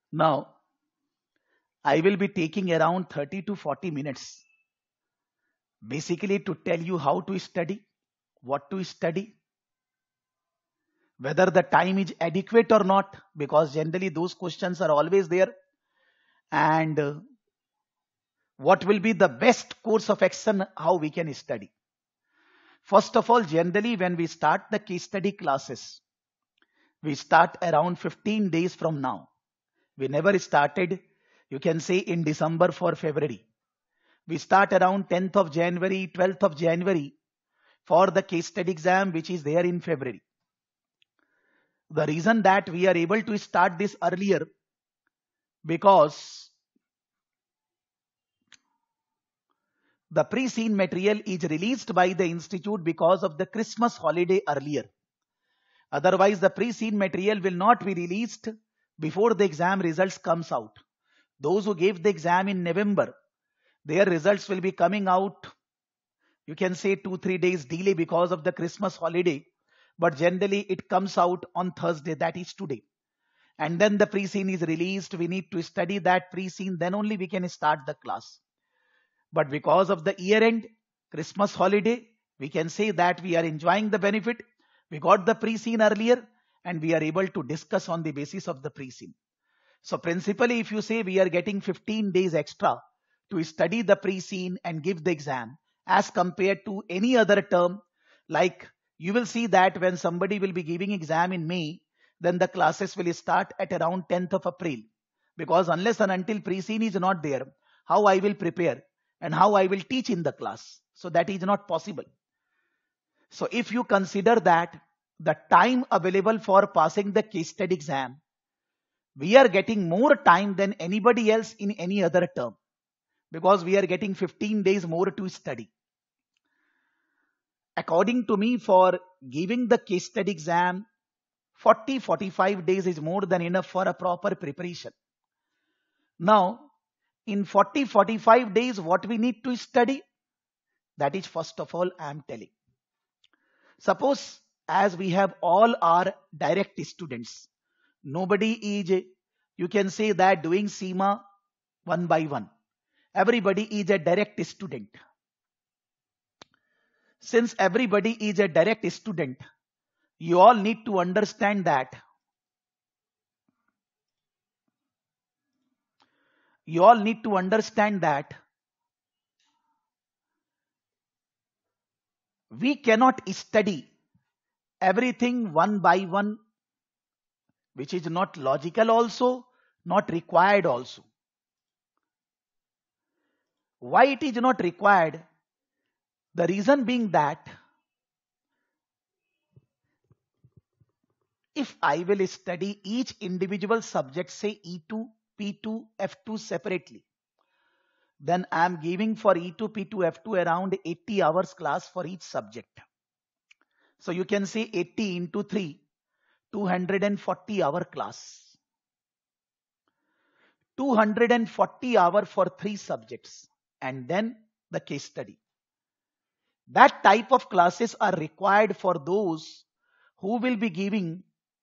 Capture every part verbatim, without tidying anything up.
Now, I will be taking around thirty to forty minutes basically to tell you how to study, what to study, whether the time is adequate or not, because generally those questions are always there, and uh, what will be the best course of action, how we can study. First of all, generally when we start the case study classes, we start around fifteen days from now. We never started, you can say, in December for February. We start around tenth of January, twelfth of January for the case study exam, which is there in February. The reason that we are able to start this earlier, because the pre-seen material is released by the institute because of the Christmas holiday earlier. Otherwise, the pre-seen material will not be released before the exam results comes out. Those who gave the exam in November, their results will be coming out, you can say two, three days delay because of the Christmas holiday. But generally it comes out on Thursday, that is today. And then the pre-seen is released. We need to study that pre-seen, then only we can start the class. But because of the year end, Christmas holiday, we can say that we are enjoying the benefit. We got the pre-seen earlier and we are able to discuss on the basis of the pre-seen. So principally, if you say we are getting fifteen days extra to study the pre-seen and give the exam as compared to any other term, like you will see that when somebody will be giving exam in May, then the classes will start at around tenth of April. Because unless and until pre-seen is not there, how I will prepare and how I will teach in the class? So that is not possible. So if you consider that the time available for passing the case study exam, we are getting more time than anybody else in any other term, because we are getting fifteen days more to study. According to me, for giving the case study exam, forty to forty-five days is more than enough for a proper preparation. Now, in forty to forty-five days, what we need to study? That is, first of all, I am telling. Suppose as we have all our direct students, nobody is, you can say that, doing CIMA one by one. Everybody is a direct student. Since everybody is a direct student, you all need to understand that you all need to understand that we cannot study everything one by one, which is not logical also, not required also. Why it is not required? The reason being that if I will study each individual subject, say E two, P two, F two separately, then I am giving for E two, P two, F two around eighty hours class for each subject. So you can say eighty into three, two hundred forty hour class. two hundred forty hour for three subjects, and then the case study. That type of classes are required for those who will be giving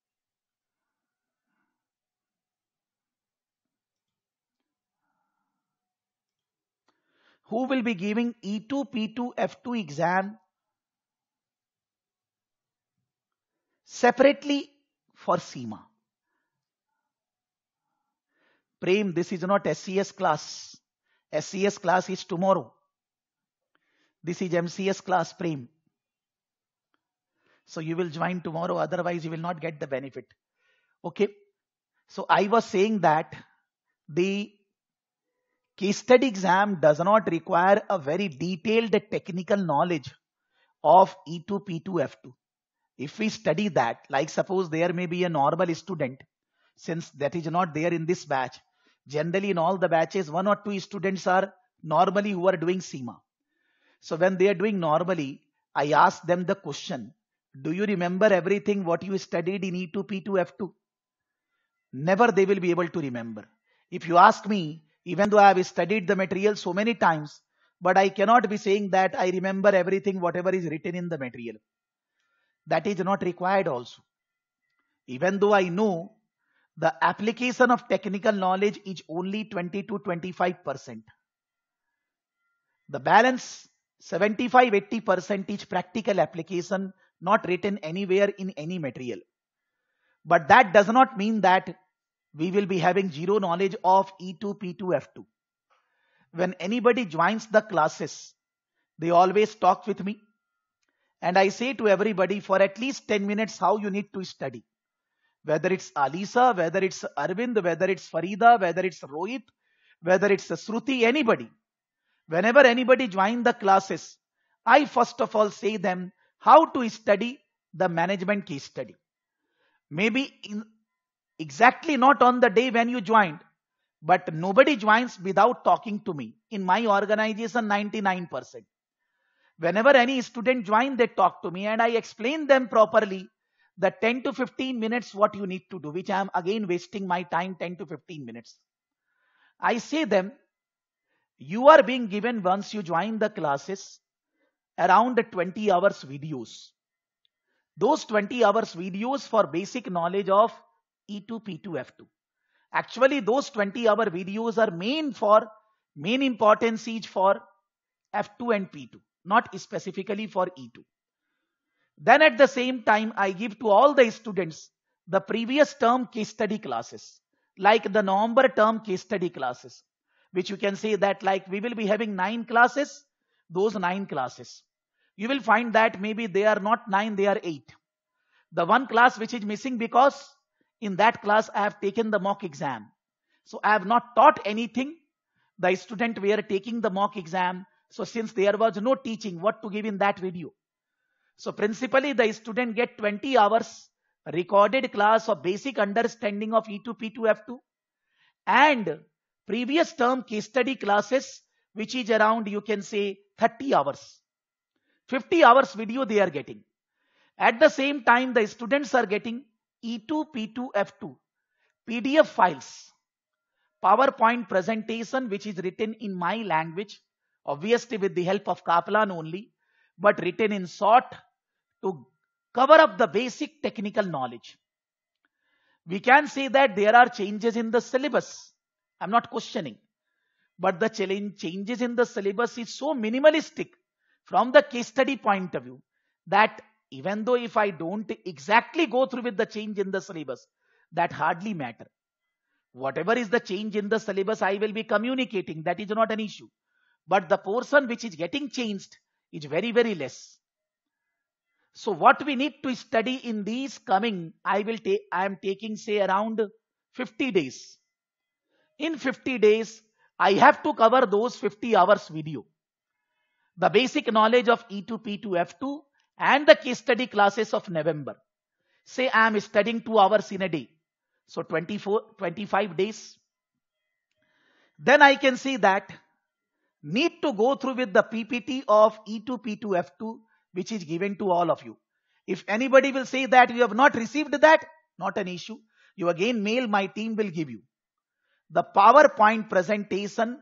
who will be giving E two, P two, F two exam separately for CIMA. Prem, this is not S C S class. S C S class is tomorrow. This is M C S class, Prem. So you will join tomorrow, otherwise you will not get the benefit. Okay. So I was saying that the case study exam does not require a very detailed technical knowledge of E two, P two, F two. If we study that, like suppose there may be a normal student, since that is not there in this batch. Generally in all the batches, one or two students are normally who are doing CIMA. So when they are doing normally, I ask them the question, do you remember everything what you studied in E two, P two, F two? Never they will be able to remember. If you ask me, even though I have studied the material so many times, but I cannot be saying that I remember everything whatever is written in the material. That is not required also. Even though I know The application of technical knowledge is only twenty to twenty-five percent. The balance seventy-five to eighty percent is practical application, not written anywhere in any material. But that does not mean that we will be having zero knowledge of E two, P two, F two. When anybody joins the classes, they always talk with me. And I say to everybody for at least ten minutes how you need to study. Whether it's Alisa, whether it's Arvind, whether it's Farida, whether it's Rohit, whether it's Shruti, anybody. Whenever anybody joins the classes, I first of all say them how to study the management case study. Maybe in exactly not on the day when you joined, but nobody joins without talking to me. In my organization, ninety-nine percent. Whenever any student joins, they talk to me and I explain them properly the ten to fifteen minutes what you need to do, which I am again wasting my time ten to fifteen minutes. I say them, you are being given once you join the classes around twenty hours videos. Those twenty hours videos for basic knowledge of E two, P two, F two. Actually, those twenty hour videos are main for, main importance is for F two and P two, not specifically for E two. Then at the same time, I give to all the students the previous term case study classes, like the November term case study classes, which you can say that like we will be having nine classes, those nine classes. You will find that maybe they are not nine, they are eight. The one class which is missing because in that class I have taken the mock exam. So I have not taught anything. The student were taking the mock exam. So since there was no teaching, what to give in that video? So principally the student get twenty hours recorded class of basic understanding of E two, P two, F two and previous term case study classes, which is around you can say thirty hours. fifty hours video they are getting. At the same time, the students are getting E two, P two, F two P D F files, PowerPoint presentation which is written in my language, obviously with the help of Kaplan only, but written in short to cover up the basic technical knowledge. We can say that there are changes in the syllabus. I'm not questioning. But the challenge changes in the syllabus is so minimalistic from the case study point of view that even though if I don't exactly go through with the change in the syllabus, that hardly matter. Whatever is the change in the syllabus, I will be communicating. That is not an issue. But the portion which is getting changed is very, very less. So what we need to study in these coming, I will take, I am taking say around fifty days. In fifty days, I have to cover those fifty hours video. The basic knowledge of E two, P two, F two and the case study classes of November. Say I am studying two hours in a day. So twenty-four, twenty-five days. Then I can see that need to go through with the P P T of E two, P two, F two, which is given to all of you. If anybody will say that you have not received that, not an issue. You again mail, my team will give you. The PowerPoint presentation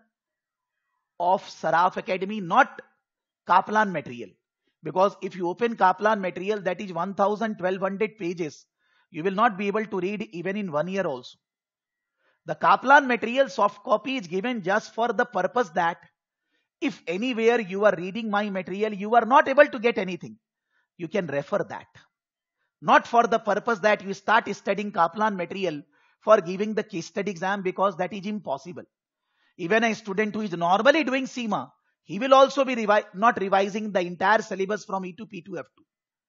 of Saraf Academy, not Kaplan material. Because if you open Kaplan material, that is one thousand twelve hundred pages. You will not be able to read even in one year also. The Kaplan material soft copy is given just for the purpose that if anywhere you are reading my material, you are not able to get anything, you can refer that. Not for the purpose that you start studying Kaplan material for giving the case study exam, because that is impossible. Even a student who is normally doing C I M A, he will also be revi not revising the entire syllabus from E two, P two, F two.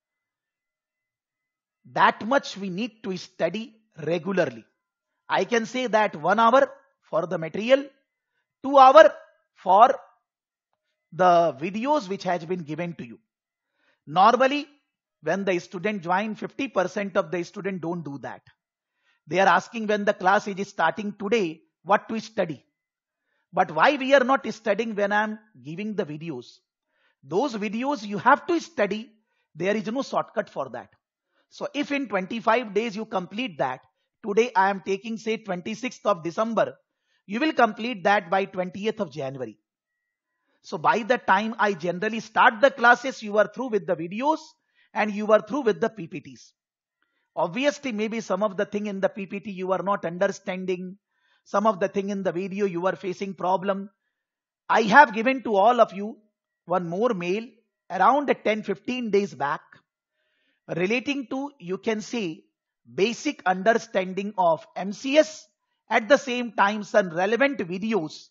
That much we need to study regularly. I can say that one hour for the material, two hour for the videos which has been given to you. Normally, when the student join, fifty percent of the student don't do that. They are asking when the class is starting today, what to study. But why we are not studying when I am giving the videos? Those videos you have to study. There is no shortcut for that. So if in twenty-five days you complete that, today I am taking say twenty-sixth of December, you will complete that by twentieth of January. So by the time I generally start the classes, you are through with the videos and you are through with the P P Ts. Obviously, maybe some of the thing in the P P T you are not understanding, some of the thing in the video you are facing problem. I have given to all of you one more mail around ten fifteen days back relating to, you can say, basic understanding of M C S, at the same time some relevant videos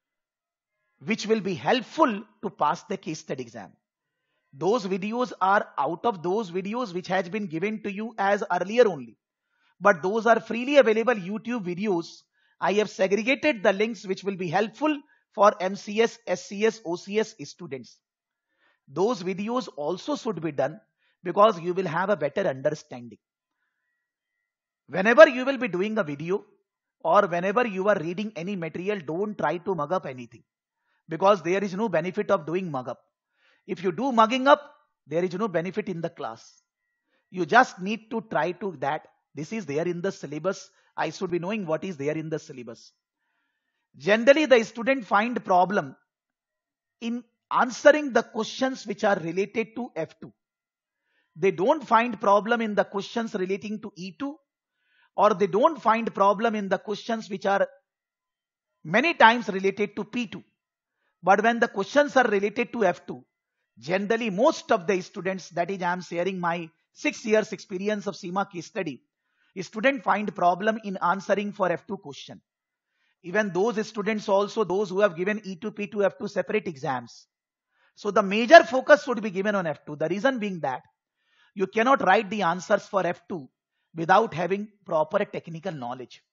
which will be helpful to pass the case study exam. Those videos are out of those videos which has been given to you as earlier only. But those are freely available YouTube videos. I have segregated the links which will be helpful for M C S, S C S, O C S students. Those videos also should be done because you will have a better understanding. Whenever you will be doing a video or whenever you are reading any material, don't try to mug up anything, because there is no benefit of doing mug up. If you do mugging up, there is no benefit in the class. You just need to try to that this is there in the syllabus. I should be knowing what is there in the syllabus. Generally, the student find problem in answering the questions which are related to F two. They don't find problem in the questions relating to E two, or they don't find problem in the questions which are many times related to P two. But when the questions are related to F two, generally most of the students, that is I am sharing my six years experience of CIMA case study, student find problem in answering for F two question. Even those students also, those who have given E two, P two, F two separate exams. So the major focus should be given on F two. The reason being that you cannot write the answers for F two without having proper technical knowledge.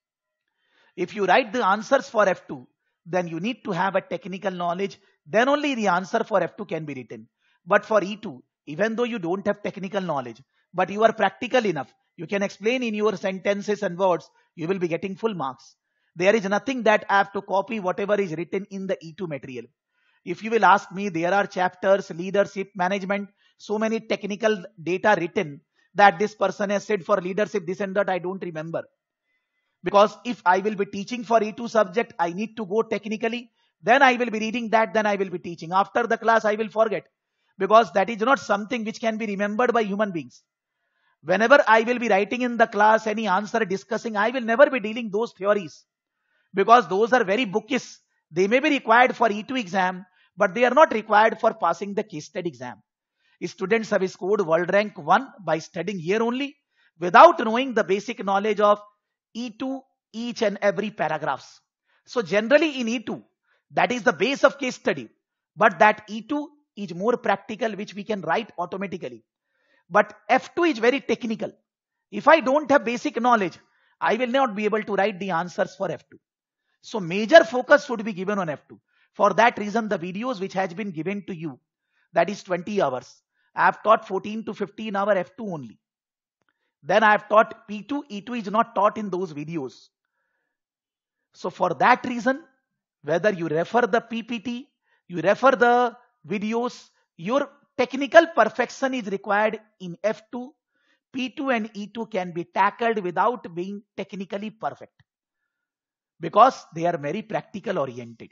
If you write the answers for F two, then you need to have a technical knowledge. Then only the answer for F two can be written. But for E two, even though you don't have technical knowledge, but you are practical enough, you can explain in your sentences and words, you will be getting full marks. There is nothing that I have to copy whatever is written in the E two material. If you will ask me, there are chapters, leadership, management, so many technical data written that this person has said for leadership, this and that, I don't remember. Because if I will be teaching for E two subject, I need to go technically. Then I will be reading that, then I will be teaching. After the class, I will forget. Because that is not something which can be remembered by human beings. Whenever I will be writing in the class any answer discussing, I will never be dealing those theories. Because those are very bookish. They may be required for E two exam, but they are not required for passing the case study exam. Students have scored world rank one by studying here only, without knowing the basic knowledge of E two, each and every paragraphs. So generally in E two, that is the base of case study. But that E two is more practical, which we can write automatically. But F two is very technical. If I don't have basic knowledge, I will not be able to write the answers for F two. So major focus should be given on F two. For that reason, the videos which has been given to you, that is twenty hours. I have taught fourteen to fifteen hour F two only. Then I have taught P two. E two is not taught in those videos. So for that reason, whether you refer the P P T, you refer the videos, your technical perfection is required in F two. P two and E two can be tackled without being technically perfect, because they are very practical oriented.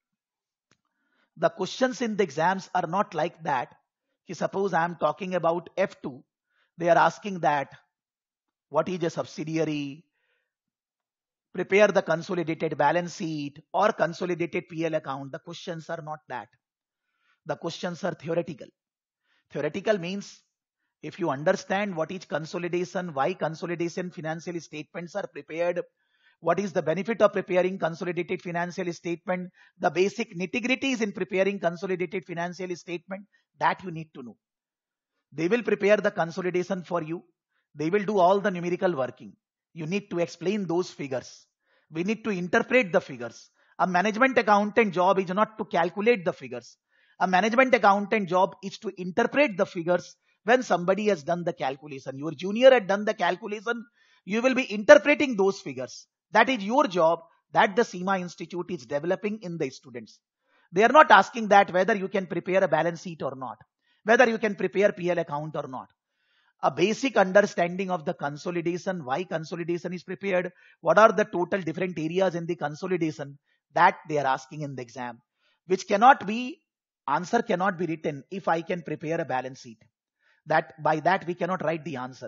The questions in the exams are not like that. Suppose I am talking about F two, they are asking that what is a subsidiary, prepare the consolidated balance sheet or consolidated P L account. The questions are not that. The questions are theoretical. Theoretical means if you understand what is consolidation, why consolidation financial statements are prepared, what is the benefit of preparing consolidated financial statement, the basic nitty-gritties in preparing consolidated financial statement, that you need to know. They will prepare the consolidation for you. They will do all the numerical working. You need to explain those figures. We need to interpret the figures. A management accountant job is not to calculate the figures. A management accountant job is to interpret the figures when somebody has done the calculation. Your junior had done the calculation. You will be interpreting those figures. That is your job that the CIMA Institute is developing in the students. They are not asking that whether you can prepare a balance sheet or not, whether you can prepare P L account or not. A basic understanding of the consolidation, why consolidation is prepared, what are the total different areas in the consolidation, that they are asking in the exam, which cannot be, answer cannot be written if I can prepare a balance sheet. That by that we cannot write the answer.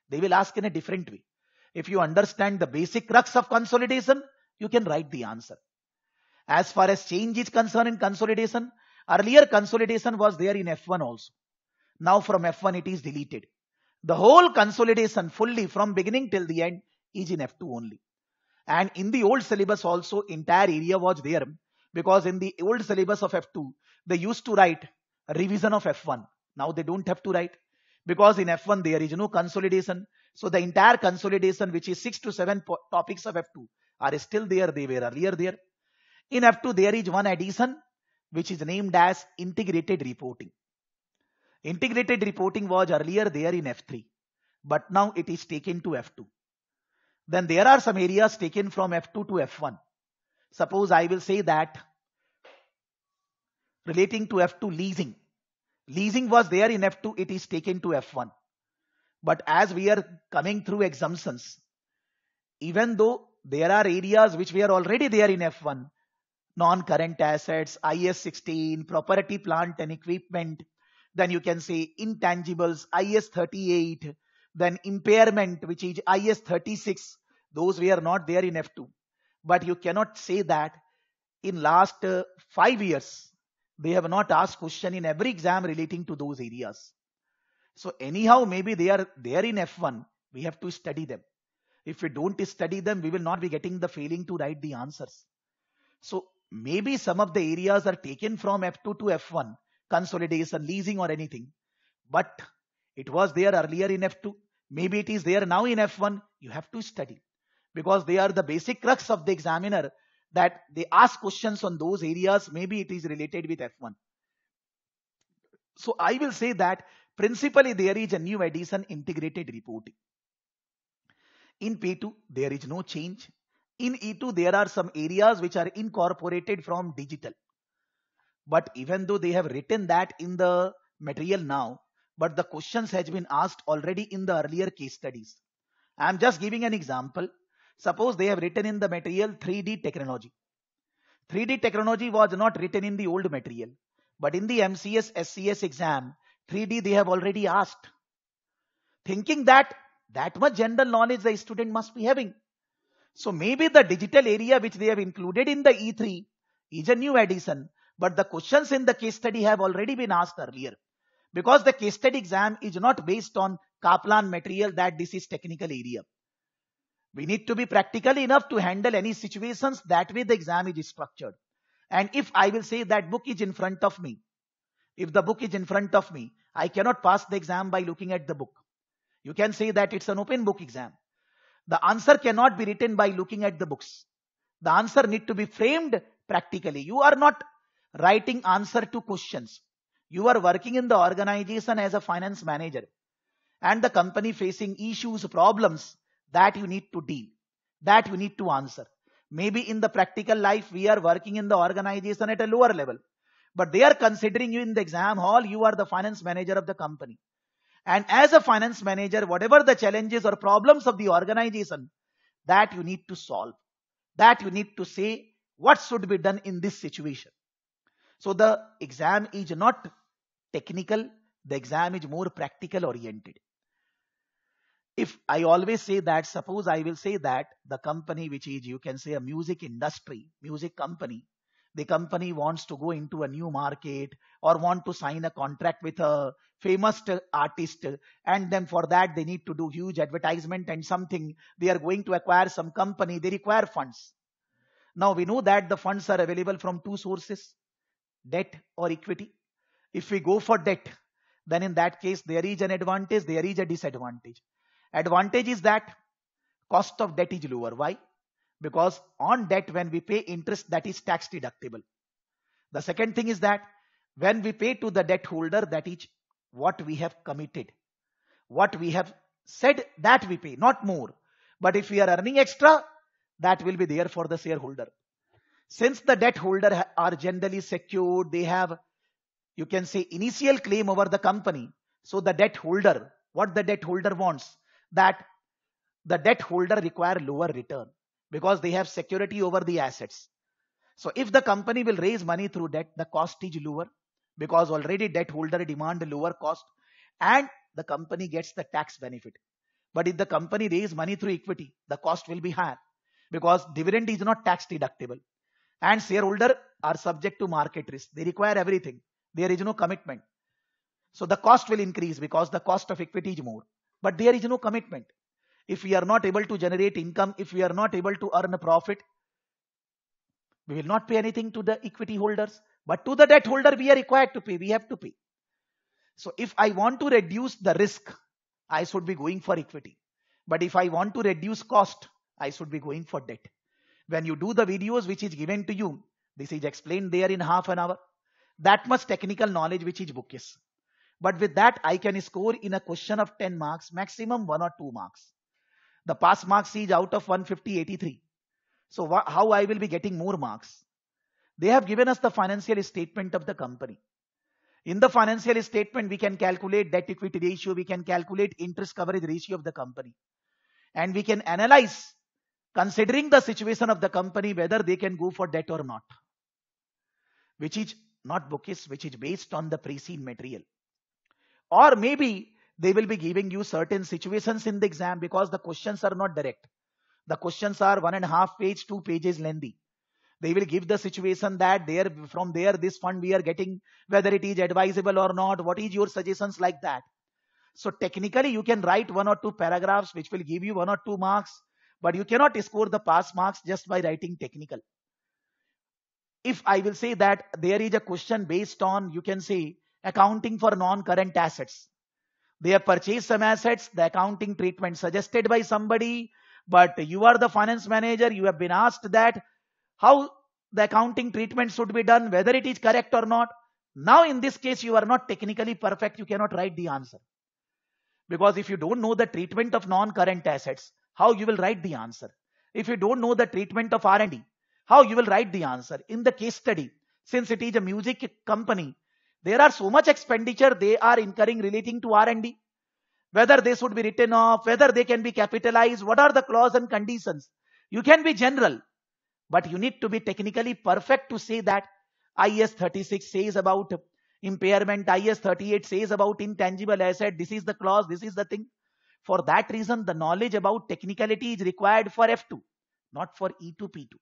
They will ask in a different way. If you understand the basic crux of consolidation, you can write the answer. As far as change is concerned in consolidation, earlier consolidation was there in F one also. Now from F one it is deleted. The whole consolidation fully from beginning till the end is in F two only. And in the old syllabus also entire area was there, because in the old syllabus of F two they used to write a revision of F one. Now they don't have to write, because in F one there is no consolidation. So the entire consolidation, which is six to seven topics of F two, are still there. They were earlier there. In F two there is one addition which is named as integrated reporting. Integrated reporting was earlier there in F three, but now it is taken to F two. Then there are some areas taken from F two to F one. Suppose I will say that relating to F two, leasing. Leasing was there in F two, it is taken to F one. But as we are coming through exemptions, even though there are areas which we are already there in F one, non-current assets, I S sixteen, property, plant and equipment, then you can say intangibles, I S thirty-eight, then impairment, which is I S thirty-six, those we are not there in F two. But you cannot say that in last uh, five years, they have not asked question in every exam relating to those areas. So anyhow, maybe they are there in F one, we have to study them. If we don't study them, we will not be getting the feeling to write the answers. So maybe some of the areas are taken from F two to F one, consolidation, leasing or anything. But it was there earlier in F two. Maybe it is there now in F one. You have to study, because they are the basic crux of the examiner, that they ask questions on those areas. Maybe it is related with F one. So I will say that principally there is a new addition, integrated reporting. In P two, there is no change. In E two, there are some areas which are incorporated from digital. But even though they have written that in the material now, but the questions has been asked already in the earlier case studies. I am just giving an example. Suppose they have written in the material three D technology. three D technology was not written in the old material, but in the M C S S C S exam, three D they have already asked. Thinking that that much general knowledge the student must be having. So maybe the digital area which they have included in the E three is a new addition, but the questions in the case study have already been asked earlier. Because the case study exam is not based on Kaplan material that this is technical area. We need to be practical enough to handle any situations. That way the exam is structured. And if I will say that book is in front of me, if the book is in front of me, I cannot pass the exam by looking at the book. You can say that it's an open book exam. The answer cannot be written by looking at the books. The answer need to be framed practically. You are not writing answer to questions. You are working in the organization as a finance manager, and the company facing issues, problems that you need to deal, that you need to answer. Maybe in the practical life, we are working in the organization at a lower level, but they are considering you in the exam hall, you are the finance manager of the company. And as a finance manager, whatever the challenges or problems of the organization, that you need to solve, that you need to say what should be done in this situation. So the exam is not technical, the exam is more practical oriented. If I always say that, suppose I will say that the company which is, you can say, a music industry, music company, the company wants to go into a new market or want to sign a contract with a famous artist, and then for that they need to do huge advertisement and something, they are going to acquire some company, they require funds. Now we know that the funds are available from two sources, debt or equity. If we go for debt, then in that case there is an advantage, there is a disadvantage. Advantage is that cost of debt is lower. Why? Because on debt, when we pay interest, that is tax deductible. The second thing is that when we pay to the debt holder, that is what we have committed, what we have said, that we pay, not more. But if we are earning extra, that will be there for the shareholder. Since the debt holder are generally secured, they have, you can say, initial claim over the company. So the debt holder, what the debt holder wants, that the debt holder require lower return because they have security over the assets. So if the company will raise money through debt, the cost is lower because already debt holder demand lower cost and the company gets the tax benefit. But if the company raise money through equity, the cost will be higher because dividend is not tax deductible and shareholder are subject to market risk. They require everything. There is no commitment. So the cost will increase because the cost of equity is more. But there is no commitment. If we are not able to generate income, if we are not able to earn a profit, we will not pay anything to the equity holders. But to the debt holder, we are required to pay. We have to pay. So if I want to reduce the risk, I should be going for equity. But if I want to reduce cost, I should be going for debt. When you do the videos which is given to you, this is explained there in half an hour. That much technical knowledge which is bookish. But with that, I can score in a question of ten marks, maximum one or two marks. The pass marks is out of one fifty, eighty-three. So how I will be getting more marks? They have given us the financial statement of the company. In the financial statement, we can calculate debt equity ratio, we can calculate interest coverage ratio of the company. And we can analyze, considering the situation of the company, whether they can go for debt or not. Which is not bookish, which is based on the pre-seen material. Or maybe they will be giving you certain situations in the exam because the questions are not direct. The questions are one and a half page, two pages lengthy. They will give the situation that there, from there, this fund we are getting, whether it is advisable or not, what is your suggestions, like that. So technically you can write one or two paragraphs which will give you one or two marks, but you cannot score the pass marks just by writing technical. If I will say that there is a question based on, you can say, accounting for non-current assets. They have purchased some assets, the accounting treatment suggested by somebody, but you are the finance manager, you have been asked that how the accounting treatment should be done, whether it is correct or not. Now in this case, you are not technically perfect, you cannot write the answer. Because if you don't know the treatment of non-current assets, how you will write the answer? If you don't know the treatment of R and D, how you will write the answer? In the case study, since it is a music company, there are so much expenditure they are incurring relating to R and D. Whether they should be written off, whether they can be capitalized, what are the clause and conditions? You can be general, but you need to be technically perfect to say that I S thirty-six says about impairment, I S thirty-eight says about intangible asset, this is the clause, this is the thing. For that reason, the knowledge about technicality is required for F two, not for E two P two.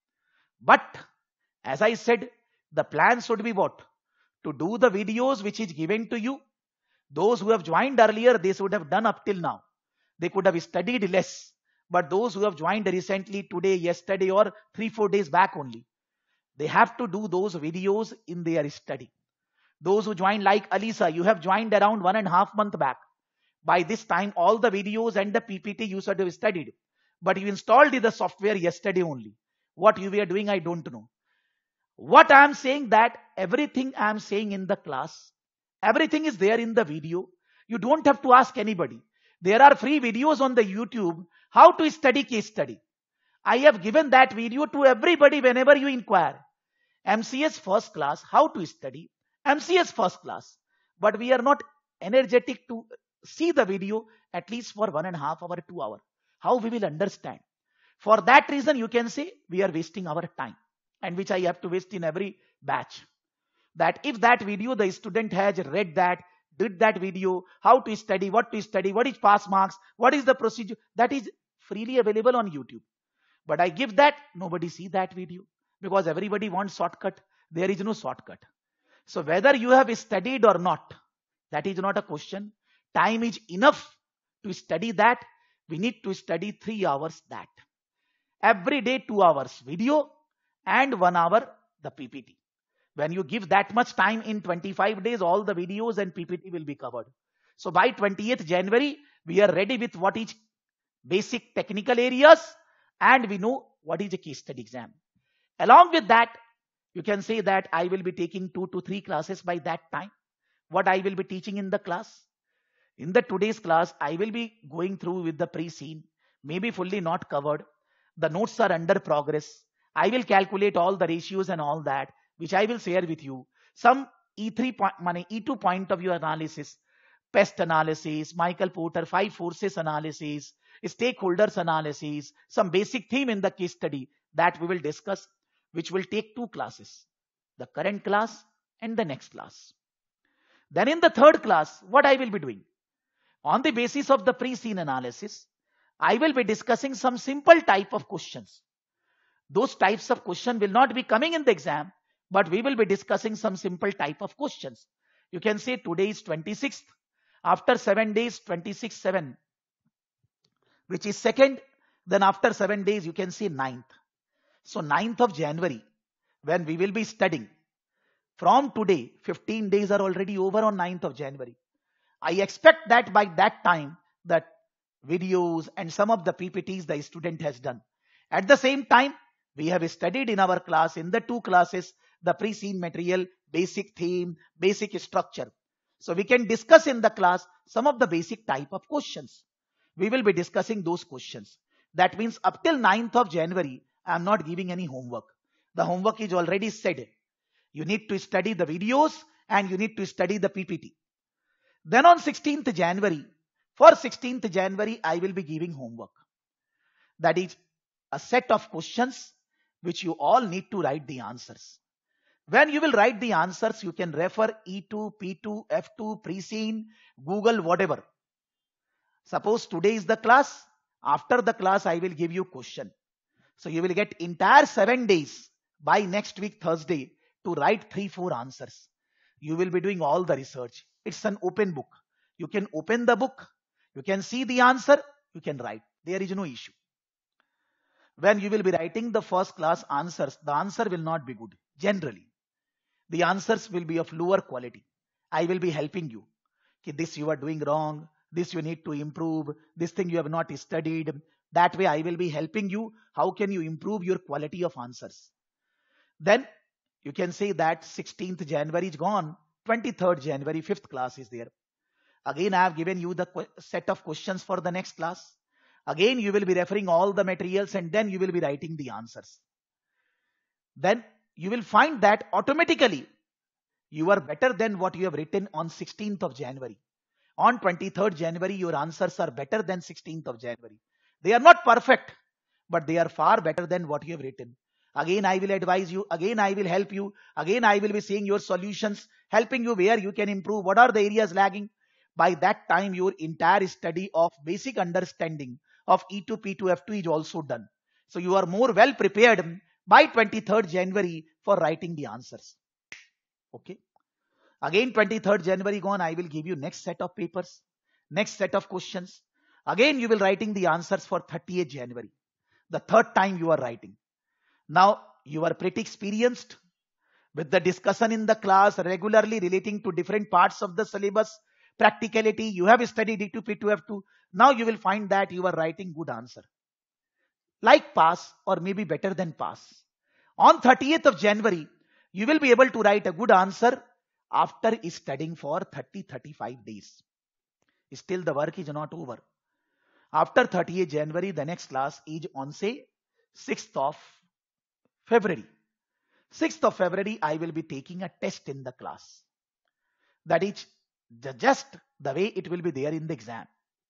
But as I said, the plan should be what? To do the videos which is given to you. Those who have joined earlier, they should have done up till now. They could have studied less. But those who have joined recently, today, yesterday, or three, four days back only, they have to do those videos in their study. Those who joined like Alisa, you have joined around one and a half month back. By this time, all the videos and the P P T you should have studied. But you installed the software yesterday only. What you were doing, I don't know. What I am saying, that everything I am saying in the class, everything is there in the video. You don't have to ask anybody. There are free videos on the YouTube, how to study case study. I have given that video to everybody whenever you inquire. M C S first class, how to study. M C S first class. But we are not energetic to see the video at least for one and a half hour, two hour. How we will understand? For that reason, you can say we are wasting our time, and which I have to waste in every batch. That if that video the student has read that, did that video, how to study, what to study, what is pass marks, what is the procedure, that is freely available on YouTube. But I give that, nobody see that video because everybody wants shortcut. There is no shortcut. So whether you have studied or not, that is not a question. Time is enough to study that. We need to study three hours that. Every day two hours video and one hour the P P T. When you give that much time in twenty-five days, all the videos and P P T will be covered. So by twentieth January, we are ready with what is basic technical areas and we know what is a case study exam. Along with that, you can say that I will be taking two to three classes by that time. What I will be teaching in the class? In the today's class, I will be going through with the pre-seen, maybe fully not covered. The notes are under progress. I will calculate all the ratios and all that, which I will share with you. Some E three point, money, E two point of view analysis, pest analysis, Michael Porter, five forces analysis, stakeholders analysis, some basic theme in the case study that we will discuss, which will take two classes, the current class and the next class. Then in the third class, what I will be doing? On the basis of the pre-scene analysis, I will be discussing some simple type of questions. Those types of question will not be coming in the exam, but we will be discussing some simple type of questions. You can say today is twenty-sixth. After seven days, twenty-six seven, which is second. Then after seven days, you can say ninth. So ninth of January, when we will be studying. From today, fifteen days are already over on ninth of January. I expect that by that time, that videos and some of the P P Ts the student has done. At the same time, we have studied in our class, in the two classes, the pre-scene material, basic theme, basic structure. So we can discuss in the class some of the basic type of questions. We will be discussing those questions. That means up till ninth of January, I am not giving any homework. The homework is already said. You need to study the videos and you need to study the P P T. Then on sixteenth January, for sixteenth January, I will be giving homework. That is a set of questions which you all need to write the answers. When you will write the answers, you can refer E two, P two, F two, pre-scene, Google, whatever. Suppose today is the class. After the class, I will give you question. So you will get entire seven days by next week, Thursday, to write three, four answers. You will be doing all the research. It's an open book. You can open the book. You can see the answer. You can write. There is no issue. When you will be writing the first class answers, the answer will not be good. Generally, the answers will be of lower quality. I will be helping you. Okay, this you are doing wrong. This you need to improve. This thing you have not studied. That way I will be helping you. How can you improve your quality of answers? Then you can say that sixteenth January is gone. twenty-third January, fifth class is there. Again, I have given you the set of questions for the next class. Again, you will be referring all the materials and then you will be writing the answers. Then you will find that automatically you are better than what you have written on sixteenth of January. On twenty-third January, your answers are better than sixteenth of January. They are not perfect, but they are far better than what you have written. Again, I will advise you. Again, I will help you. Again, I will be seeing your solutions, helping you where you can improve. What are the areas lagging? By that time, your entire study of basic understanding of E two, P two, F two is also done. So you are more well prepared by twenty-third January for writing the answers. Okay. Again, twenty-third January gone, I will give you next set of papers, next set of questions. Again, you will writing the answers for thirtieth January. The third time you are writing. Now, you are pretty experienced with the discussion in the class regularly relating to different parts of the syllabus, practicality. You have studied E two, P two, F two. Now you will find that you are writing good answer. Like pass or maybe better than pass. On thirtieth of January, you will be able to write a good answer after studying for thirty to thirty-five days. Still the work is not over. After thirtieth January, the next class is on say sixth of February. sixth of February, I will be taking a test in the class. That is just the way it will be there in the exam.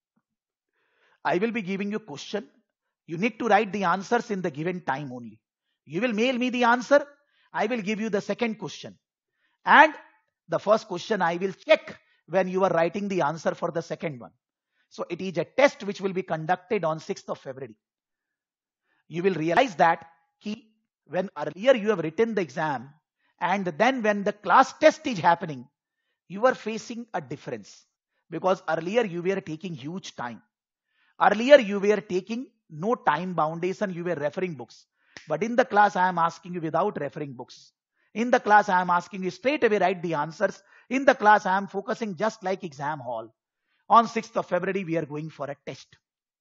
I will be giving you a question. You need to write the answers in the given time only. You will mail me the answer. I will give you the second question. And the first question I will check when you are writing the answer for the second one. So it is a test which will be conducted on sixth of February. You will realize that key when earlier you have written the exam and then when the class test is happening, you are facing a difference because earlier you were taking huge time. Earlier you were taking no time foundation, you were referring books. But in the class I am asking you without referring books. In the class I am asking you straight away write the answers. In the class I am focusing just like exam hall. On sixth of February we are going for a test.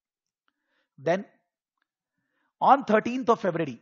Then on thirteenth of February,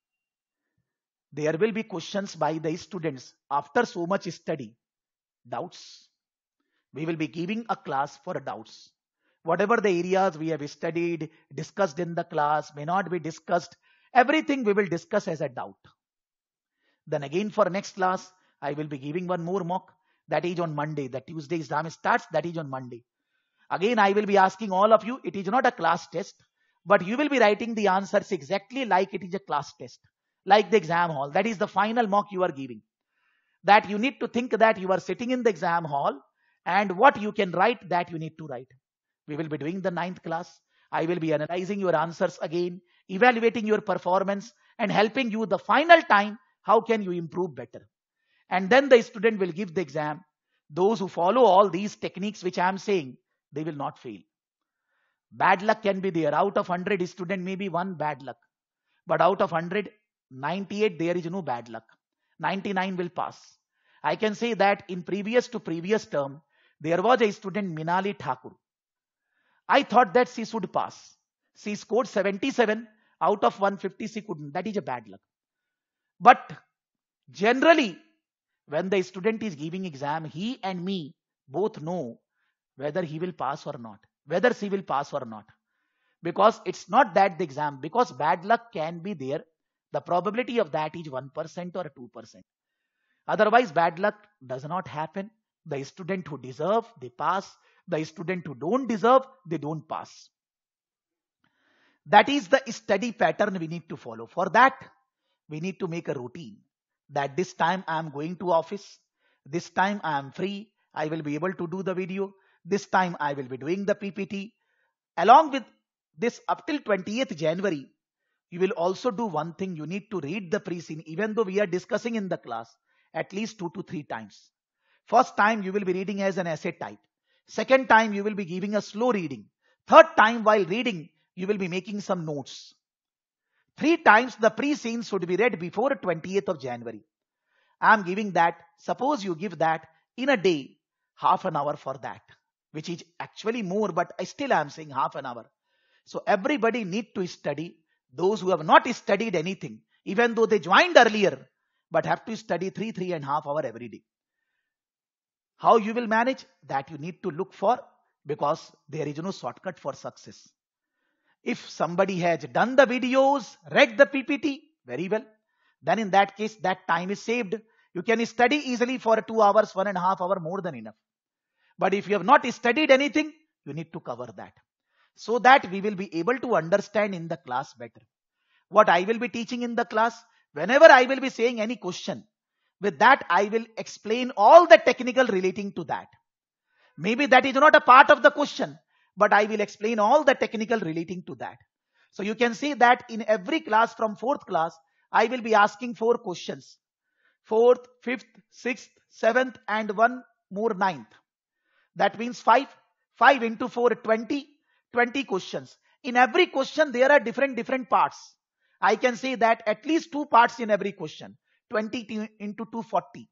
there will be questions by the students after so much study. Doubts. We will be giving a class for doubts. Whatever the areas we have studied, discussed in the class, may not be discussed, everything we will discuss as a doubt. Then again for next class, I will be giving one more mock. That is on Monday. The Tuesday exam starts, that is on Monday. Again, I will be asking all of you, it is not a class test, but you will be writing the answers exactly like it is a class test, like the exam hall. That is the final mock you are giving. That you need to think that you are sitting in the exam hall and what you can write that you need to write. We will be doing the ninth class. I will be analyzing your answers again, evaluating your performance, and helping you the final time, how can you improve better. And then the student will give the exam. Those who follow all these techniques which I am saying, they will not fail. Bad luck can be there. Out of one hundred student, maybe one bad luck. But out of one hundred, ninety-eight, there is no bad luck. ninety-nine will pass. I can say that in previous to previous term, there was a student, Minali Thakur. I thought that she should pass. She scored seventy-seven out of one hundred fifty. She couldn't. That is a bad luck. But generally, when the student is giving exam, he and me both know whether he will pass or not, whether she will pass or not. Because it's not that the exam, because bad luck can be there. The probability of that is one percent or two percent. Otherwise, bad luck does not happen. The student who deserve, they pass. The student who don't deserve, they don't pass. That is the study pattern we need to follow. For that, we need to make a routine. That this time I am going to office. This time I am free. I will be able to do the video. This time I will be doing the P P T. Along with this, up till twentieth January, you will also do one thing. You need to read the pre-scene, even though we are discussing in the class, at least two to three times. First time you will be reading as an essay type. Second time you will be giving a slow reading. Third time while reading, you will be making some notes. Three times the pre-scene should be read before twentieth of January. I am giving that. Suppose you give that in a day, half an hour for that, which is actually more, but I still am saying half an hour. So everybody need to study. Those who have not studied anything, even though they joined earlier, but have to study three, three and a half hour every day. How you will manage that you need to look for, because there is no shortcut for success. If somebody has done the videos, read the P P T, very well. Then in that case, that time is saved. You can study easily for two hours, one and a half hour, more than enough. But if you have not studied anything, you need to cover that, so that we will be able to understand in the class better. What I will be teaching in the class, whenever I will be saying any question, with that I will explain all the technical relating to that. Maybe that is not a part of the question, but I will explain all the technical relating to that. So you can see that in every class from fourth class, I will be asking four questions. Fourth, fifth, sixth, seventh, and one more ninth. That means five. five into four, twenty. twenty questions. In every question, there are different, different parts. I can say that at least two parts in every question. twenty into two, forty.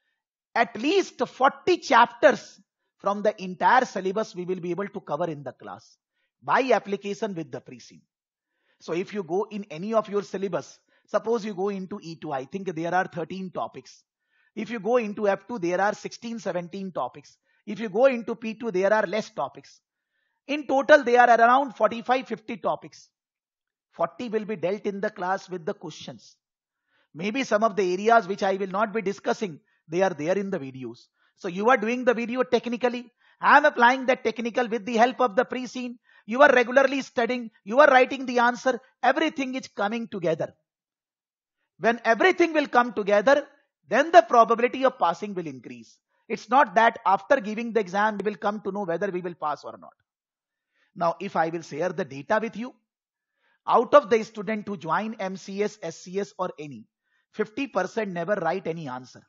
At least forty chapters from the entire syllabus we will be able to cover in the class by application with the pre-scene. So if you go in any of your syllabus, suppose you go into E two, I think there are thirteen topics. If you go into F two, there are sixteen, seventeen topics. If you go into P two, there are less topics. In total, there are around forty-five, fifty topics. forty will be dealt in the class with the questions. Maybe some of the areas which I will not be discussing, they are there in the videos. So you are doing the video technically. I am applying that technical with the help of the pre-scene. You are regularly studying. You are writing the answer. Everything is coming together. When everything will come together, then the probability of passing will increase. It's not that after giving the exam, we will come to know whether we will pass or not. Now, if I will share the data with you, out of the student who join M C S, S C S or any, fifty percent never write any answer.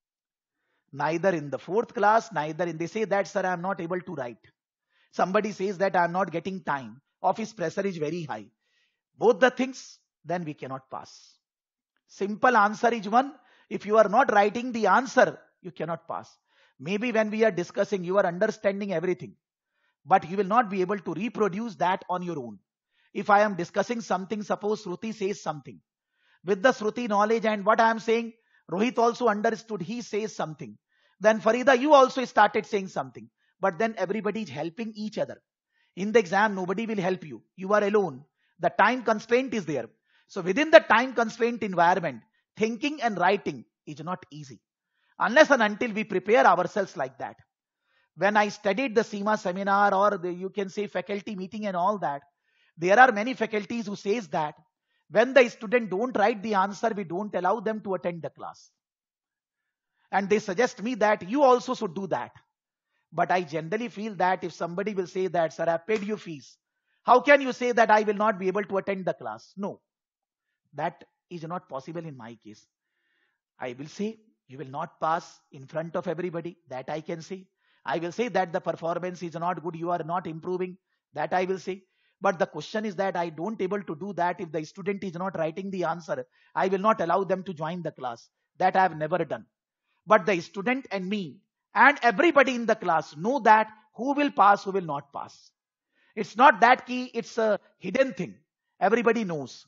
Neither in the fourth class, neither in, they say that, sir, I am not able to write. Somebody says that I am not getting time. Office pressure is very high. Both the things, then we cannot pass. Simple answer is one. If you are not writing the answer, you cannot pass. Maybe when we are discussing, you are understanding everything, but you will not be able to reproduce that on your own. If I am discussing something, suppose Shruti says something. With the Shruti knowledge and what I am saying, Rohit also understood, he says something. Then Farida, you also started saying something. But then everybody is helping each other. In the exam, nobody will help you. You are alone. The time constraint is there. So within the time constraint environment, thinking and writing is not easy. Unless and until we prepare ourselves like that. When I studied the CIMA seminar, or the, you can say faculty meeting and all that, there are many faculties who says that when the student don't write the answer, we don't allow them to attend the class. And they suggest me that you also should do that. But I generally feel that if somebody will say that, sir, I paid you fees, how can you say that I will not be able to attend the class? No, that is not possible in my case. I will say you will not pass in front of everybody. That I can say. I will say that the performance is not good. You are not improving. That I will say. But the question is that I don't able to do that if the student is not writing the answer. I will not allow them to join the class. That I have never done. But the student and me and everybody in the class know that who will pass, who will not pass. It's not that key. It's a hidden thing. Everybody knows.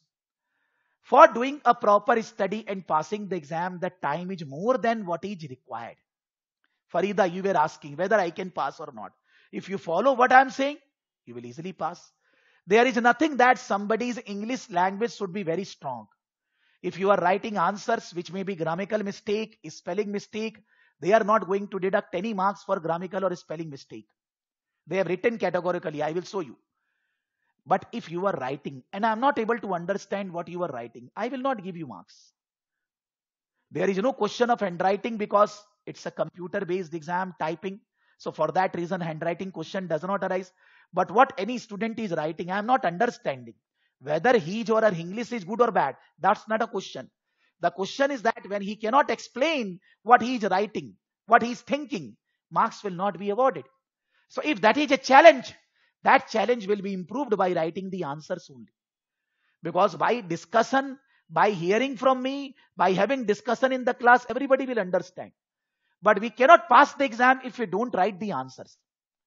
For doing a proper study and passing the exam, the time is more than what is required. Farida, you were asking whether I can pass or not. If you follow what I am saying, you will easily pass. There is nothing that somebody's English language should be very strong. If you are writing answers which may be grammatical mistake, spelling mistake, they are not going to deduct any marks for grammatical or spelling mistake. They have written categorically. I will show you. But if you are writing and I am not able to understand what you are writing, I will not give you marks. There is no question of handwriting because it's a computer based exam, typing. So for that reason, handwriting question does not arise. But what any student is writing, I am not understanding. Whether his or her English is good or bad, that's not a question. The question is that when he cannot explain what he is writing, what he is thinking, marks will not be awarded. So if that is a challenge, that challenge will be improved by writing the answers only. Because by discussion, by hearing from me, by having discussion in the class, everybody will understand. But we cannot pass the exam if we don't write the answers.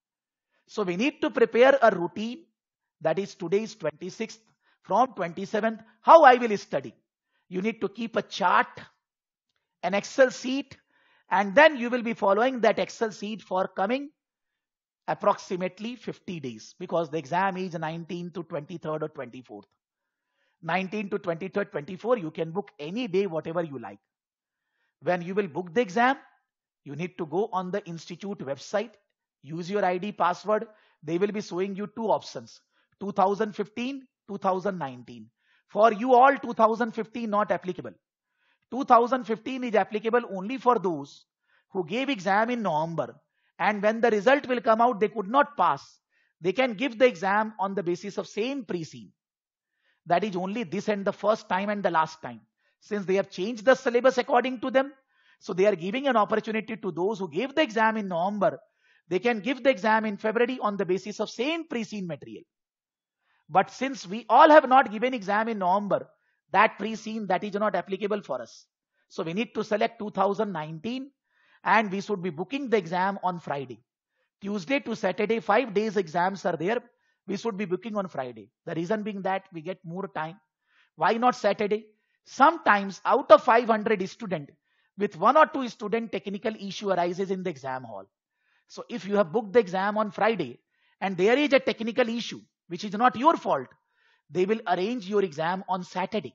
So we need to prepare a routine. That is today is twenty-sixth. From twenty-seventh, how I will study. You need to keep a chart, an Excel sheet, and then you will be following that Excel sheet for coming approximately fifty days, because the exam is nineteenth to twenty-third or twenty-fourth. nineteenth to twenty-third, twenty-fourth, you can book any day, whatever you like. When you will book the exam, you need to go on the institute website, use your I D password. They will be showing you two options, two thousand fifteen, two thousand nineteen. For you all, two thousand fifteen not applicable. two thousand fifteen is applicable only for those who gave exam in November. And when the result will come out, they could not pass. They can give the exam on the basis of same pre-seen. That is only this and the first time and the last time. Since they have changed the syllabus according to them, so they are giving an opportunity to those who gave the exam in November. They can give the exam in February on the basis of same pre-seen material. But since we all have not given exam in November, that pre-seen, that is not applicable for us. So we need to select two thousand nineteen. And we should be booking the exam on Friday. Tuesday to Saturday, five days exams are there. We should be booking on Friday. The reason being that we get more time. Why not Saturday? Sometimes out of five hundred students, with one or two student technical issue arises in the exam hall. So if you have booked the exam on Friday and there is a technical issue, which is not your fault, they will arrange your exam on Saturday.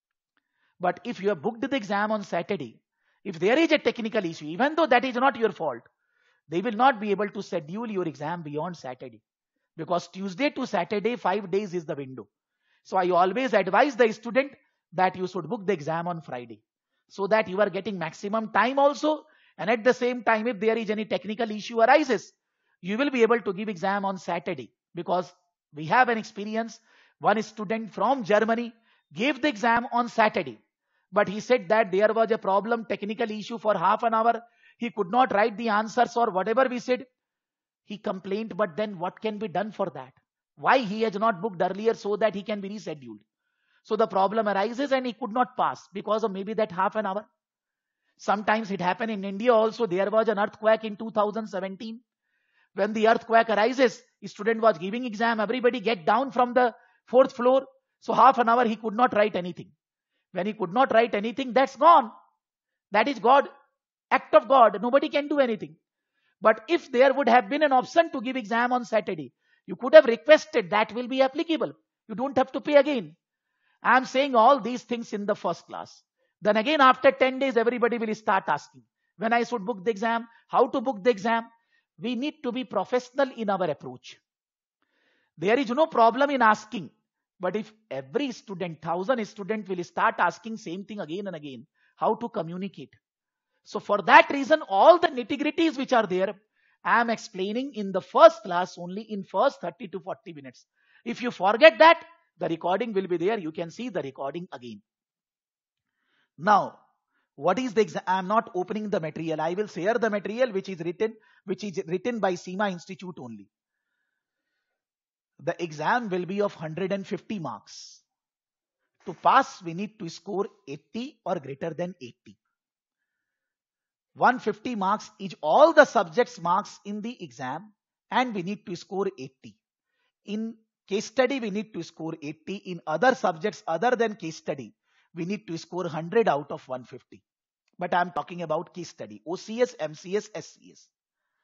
But if you have booked the exam on Saturday, if there is a technical issue, even though that is not your fault, they will not be able to schedule your exam beyond Saturday. Because Tuesday to Saturday, five days is the window. So I always advise the student that you should book the exam on Friday. So that you are getting maximum time also. And at the same time, if there is any technical issue arises, you will be able to give exam on Saturday. Because we have an experience, one student from Germany gave the exam on Saturday. But he said that there was a problem, technical issue for half an hour. He could not write the answers or whatever we said. He complained, but then what can be done for that? Why he has not booked earlier so that he can be rescheduled? So the problem arises and he could not pass because of maybe that half an hour. Sometimes it happened in India also. There was an earthquake in two thousand seventeen. When the earthquake arises, the student was giving exam. Everybody get down from the fourth floor. So half an hour he could not write anything. When he could not write anything, that's gone. That is God, act of God. Nobody can do anything. But if there would have been an option to give exam on Saturday, you could have requested, that will be applicable. You don't have to pay again. I am saying all these things in the first class. Then again after ten days, everybody will start asking, when I should book the exam, how to book the exam. We need to be professional in our approach. There is no problem in asking. But if every student, thousand student will start asking same thing again and again, how to communicate? So for that reason, all the nitty-gritties which are there, I am explaining in the first class only in first thirty to forty minutes. If you forget that, the recording will be there. You can see the recording again. Now, what is the exam? I am not opening the material. I will share the material which is written, which is written by CIMA Institute only. The exam will be of one hundred fifty marks. To pass, we need to score eighty or greater than eighty. one hundred fifty marks is all the subjects marks in the exam, and we need to score eighty. In case study, we need to score eighty. In other subjects other than case study, we need to score one hundred out of one hundred fifty. But I am talking about case study, O C S, M C S, S C S.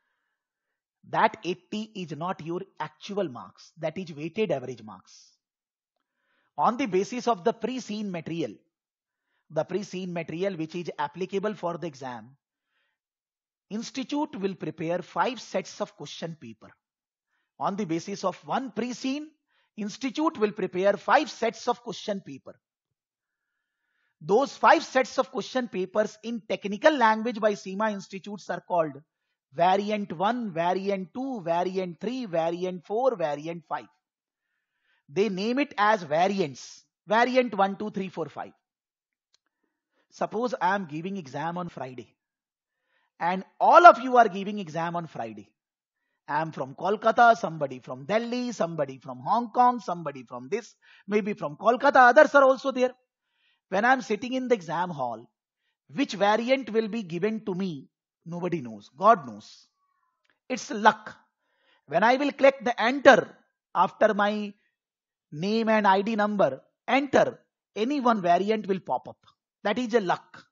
That eighty is not your actual marks. That is weighted average marks. On the basis of the pre-seen material, the pre-seen material which is applicable for the exam, Institute will prepare five sets of question paper. On the basis of one pre-seen, Institute will prepare five sets of question paper. Those five sets of question papers in technical language by CIMA Institutes are called Variant one, Variant two, Variant three, Variant four, Variant five. They name it as variants. Variant one, two, three, four, five. Suppose I am giving exam on Friday, and all of you are giving exam on Friday. I am from Calcutta, somebody from Delhi, somebody from Hong Kong, somebody from this, maybe from Calcutta, others are also there. When I am sitting in the exam hall, which variant will be given to me? Nobody knows. God knows. It's luck. When I will click the enter after my name and I D number, enter, any one variant will pop up. That is a luck.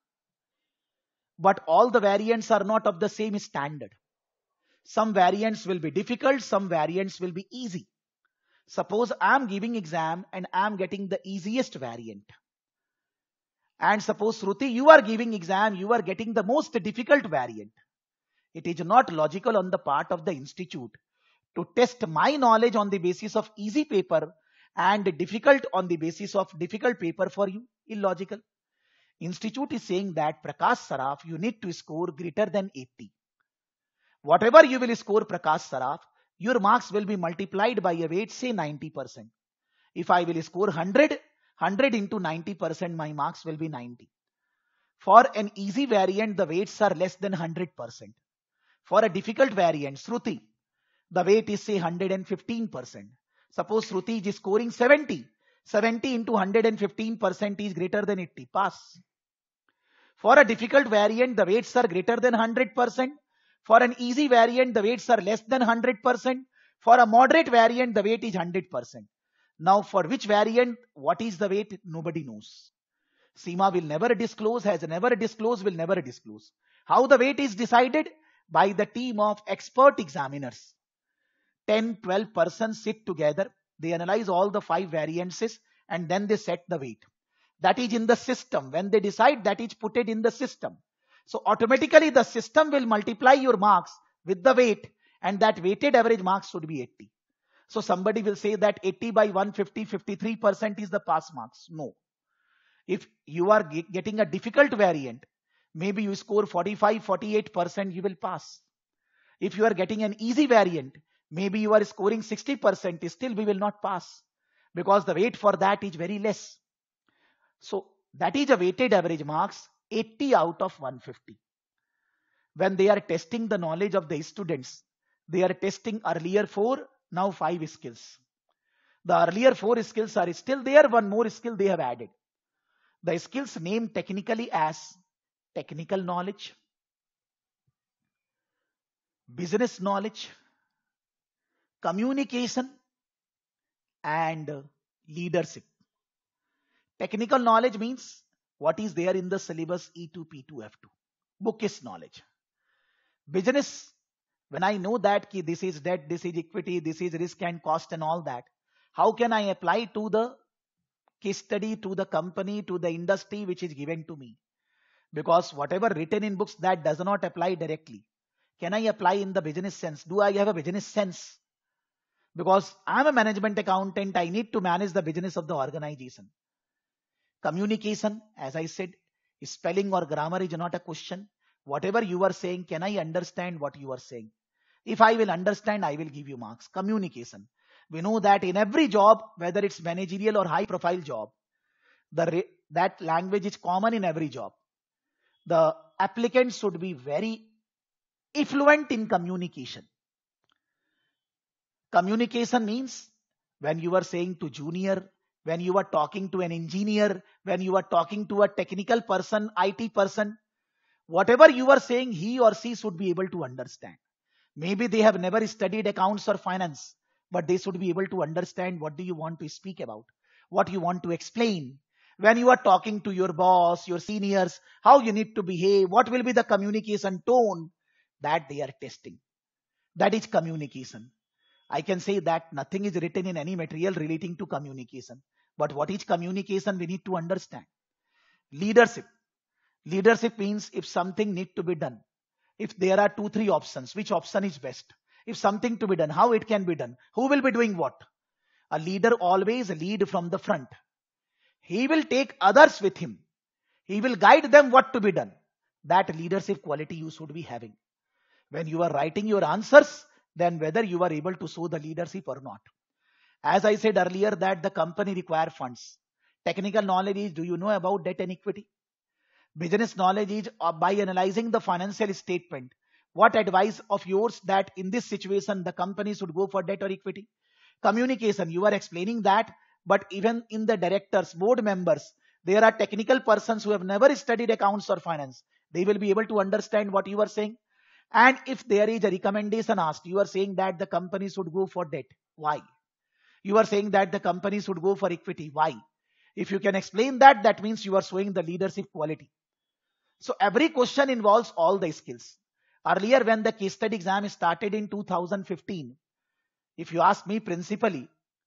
But all the variants are not of the same standard. Some variants will be difficult, some variants will be easy. Suppose I am giving exam and I am getting the easiest variant. And suppose Shruti, you are giving exam, you are getting the most difficult variant. It is not logical on the part of the institute to test my knowledge on the basis of easy paper and difficult on the basis of difficult paper for you. Illogical. Institute is saying that Prakash Saraf, you need to score greater than eighty. Whatever you will score, Prakash Saraf, your marks will be multiplied by a weight, say ninety percent. If I will score one hundred, one hundred into ninety percent, my marks will be ninety. For an easy variant, the weights are less than one hundred percent. For a difficult variant, Shruti, the weight is say one hundred fifteen percent. Suppose Shruti is scoring seventy. seventy into one hundred fifteen percent is greater than eighty. Pass. For a difficult variant, the weights are greater than one hundred percent. For an easy variant, the weights are less than one hundred percent. For a moderate variant, the weight is one hundred percent. Now, for which variant, what is the weight? Nobody knows. CIMA will never disclose, has never disclosed, will never disclose. How the weight is decided? By the team of expert examiners. ten, twelve persons sit together. They analyze all the five variances and then they set the weight. That is in the system. When they decide, that is put it in the system. So automatically the system will multiply your marks with the weight, and that weighted average marks should be eighty. So somebody will say that eighty by one hundred fifty, fifty-three percent is the pass marks. No. If you are getting a difficult variant, maybe you score forty-five, forty-eight percent, you will pass. If you are getting an easy variant, maybe you are scoring sixty percent, still we will not pass, because the weight for that is very less. So that is a weighted average marks, eighty out of one hundred fifty. When they are testing the knowledge of the students, they are testing earlier four, now five skills. The earlier four skills are still there, one more skill they have added. The skills named technically as technical knowledge, business knowledge, communication, and leadership. Technical knowledge means what is there in the syllabus E two, P two, F two. Bookish knowledge. Business, when I know that ki this is debt, this is equity, this is risk and cost and all that, how can I apply to the case study, to the company, to the industry which is given to me? Because whatever written in books, that does not apply directly. Can I apply in the business sense? Do I have a business sense? Because I am a management accountant, I need to manage the business of the organization. Communication, as I said, spelling or grammar is not a question. Whatever you are saying, can I understand what you are saying? If I will understand, I will give you marks. Communication. We know that in every job, whether it's managerial or high profile job, the that language is common in every job. The applicant should be very fluent in communication. Communication means when you are saying to junior, when you are talking to an engineer, when you are talking to a technical person, I T person, whatever you are saying, he or she should be able to understand. Maybe they have never studied accounts or finance, but they should be able to understand what do you want to speak about, what you want to explain. When you are talking to your boss, your seniors, how you need to behave, what will be the communication tone, that they are testing. That is communication. I can say that nothing is written in any material relating to communication. But what is communication, we need to understand. Leadership. Leadership means if something needs to be done, if there are two, three options, which option is best? If something to be done, how it can be done? Who will be doing what? A leader always lead from the front. He will take others with him. He will guide them what to be done. That leadership quality you should be having. When you are writing your answers, then whether you are able to show the leadership or not. As I said earlier that the company require funds. Technical knowledge is, do you know about debt and equity? Business knowledge is uh, by analyzing the financial statement. What advice of yours that in this situation the company should go for debt or equity? Communication, you are explaining that, but even in the directors, board members, there are technical persons who have never studied accounts or finance. They will be able to understand what you are saying. And if there is a recommendation asked, you are saying that the company should go for debt. Why? You are saying that the company should go for equity. Why? If you can explain that, that means you are showing the leadership quality. So every question involves all the skills. Earlier when the case study exam started in two thousand fifteen, if you ask me principally,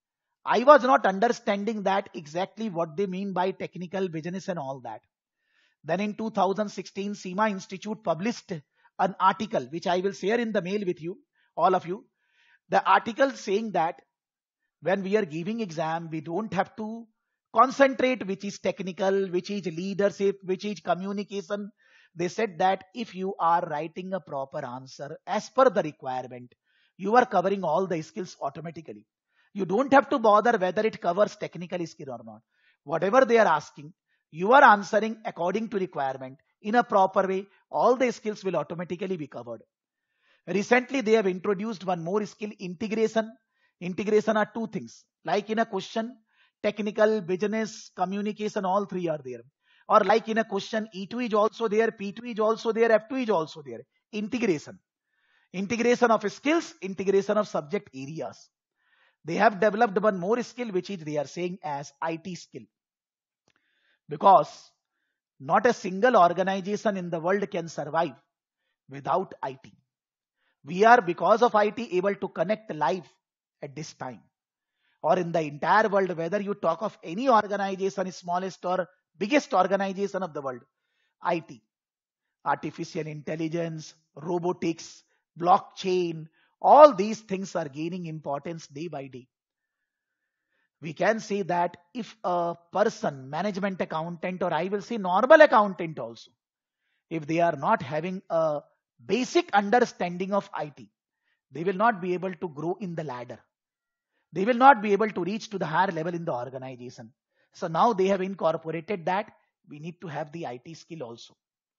I was not understanding that exactly what they mean by technical business and all that. Then in two thousand sixteen, CIMA Institute published an article which I will share in the mail with you, all of you. The article saying that when we are giving exam, we don't have to concentrate which is technical, which is leadership, which is communication. They said that if you are writing a proper answer as per the requirement, you are covering all the skills automatically. You don't have to bother whether it covers technical skill or not. Whatever they are asking, you are answering according to requirement in a proper way. All the skills will automatically be covered. Recently, they have introduced one more skill, integration. Integration are two things. Like in a question, technical, business, communication, all three are there. Or like in a question, E two is also there, P two is also there, F two is also there. Integration. Integration of skills, integration of subject areas. They have developed one more skill which is they are saying as I T skill. Because not a single organization in the world can survive without I T. We are, because of I T, able to connect live at this time. Or in the entire world, whether you talk of any organization, smallest or biggest organization of the world, I T, artificial intelligence, robotics, blockchain, all these things are gaining importance day by day. We can say that if a person, management accountant, or I will say normal accountant also, if they are not having a basic understanding of I T, they will not be able to grow in the ladder. They will not be able to reach to the higher level in the organization. So now they have incorporated that we need to have the I T skill also.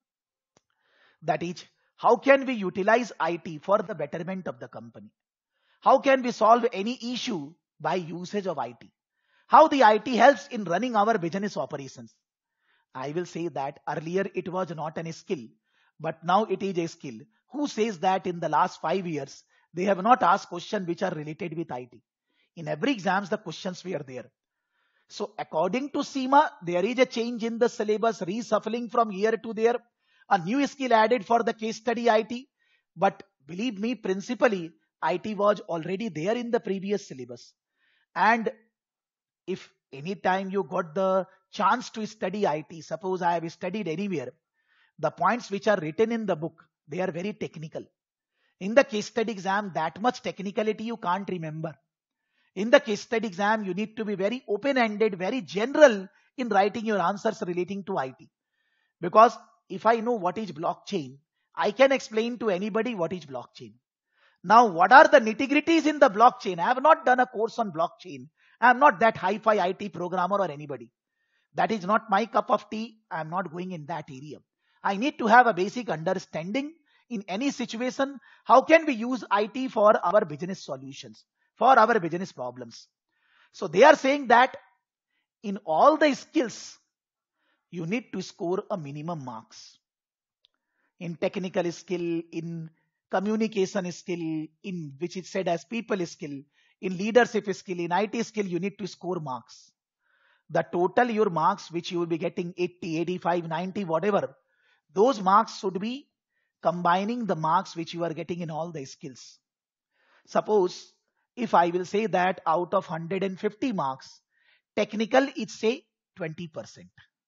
That is, how can we utilize I T for the betterment of the company? How can we solve any issue by usage of I T? How the I T helps in running our business operations? I will say that earlier it was not an skill, but now it is a skill. Who says that in the last five years, they have not asked questions which are related with I T? In every exams, the questions were there. So according to CIMA, there is a change in the syllabus, reshuffling from here to there, a new skill added for the case study I T. But believe me, principally, I T was already there in the previous syllabus. And if any time you got the chance to study I T, suppose I have studied anywhere, the points which are written in the book, they are very technical. In the case study exam, that much technicality you can't remember. In the case study exam, you need to be very open-ended, very general in writing your answers relating to I T. Because if I know what is blockchain, I can explain to anybody what is blockchain. Now, what are the nitty-gritties in the blockchain? I have not done a course on blockchain. I am not that hi-fi I T programmer or anybody. That is not my cup of tea. I am not going in that area. I need to have a basic understanding in any situation. How can we use I T for our business solutions, for our business problems? So they are saying that in all the skills, you need to score a minimum marks. In technical skill, in communication skill, in which is said as people skill, in leadership skill, in I T skill, you need to score marks. The total your marks which you will be getting eighty, eighty-five, ninety, whatever, those marks should be combining the marks which you are getting in all the skills. Suppose if I will say that out of one hundred fifty marks, technical is say twenty percent.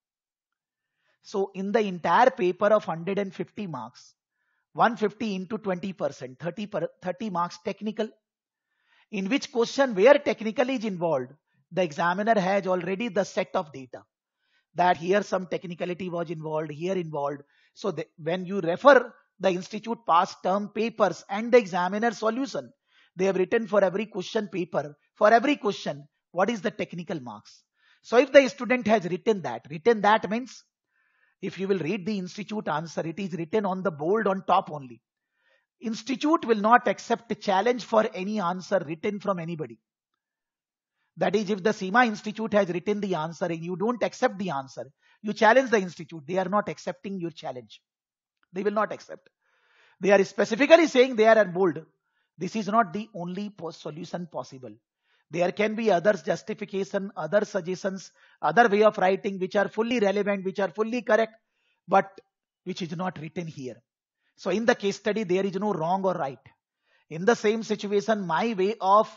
So in the entire paper of one hundred fifty marks, one hundred fifty into twenty percent, thirty, per, thirty marks technical. In which question where technical is involved, the examiner has already the set of data. That here some technicality was involved, here involved. So the, when you refer the institute past term papers and the examiner solution, they have written for every question paper, for every question, what is the technical marks. So if the student has written that, written that means if you will read the institute answer, it is written on the bold on top only. Institute will not accept a challenge for any answer written from anybody. That is, if the C I M A Institute has written the answer and you don't accept the answer, you challenge the institute. They are not accepting your challenge. They will not accept. They are specifically saying they are bold. This is not the only solution possible. There can be other justification, other suggestions, other way of writing which are fully relevant, which are fully correct, but which is not written here. So in the case study, there is no wrong or right. In the same situation, my way of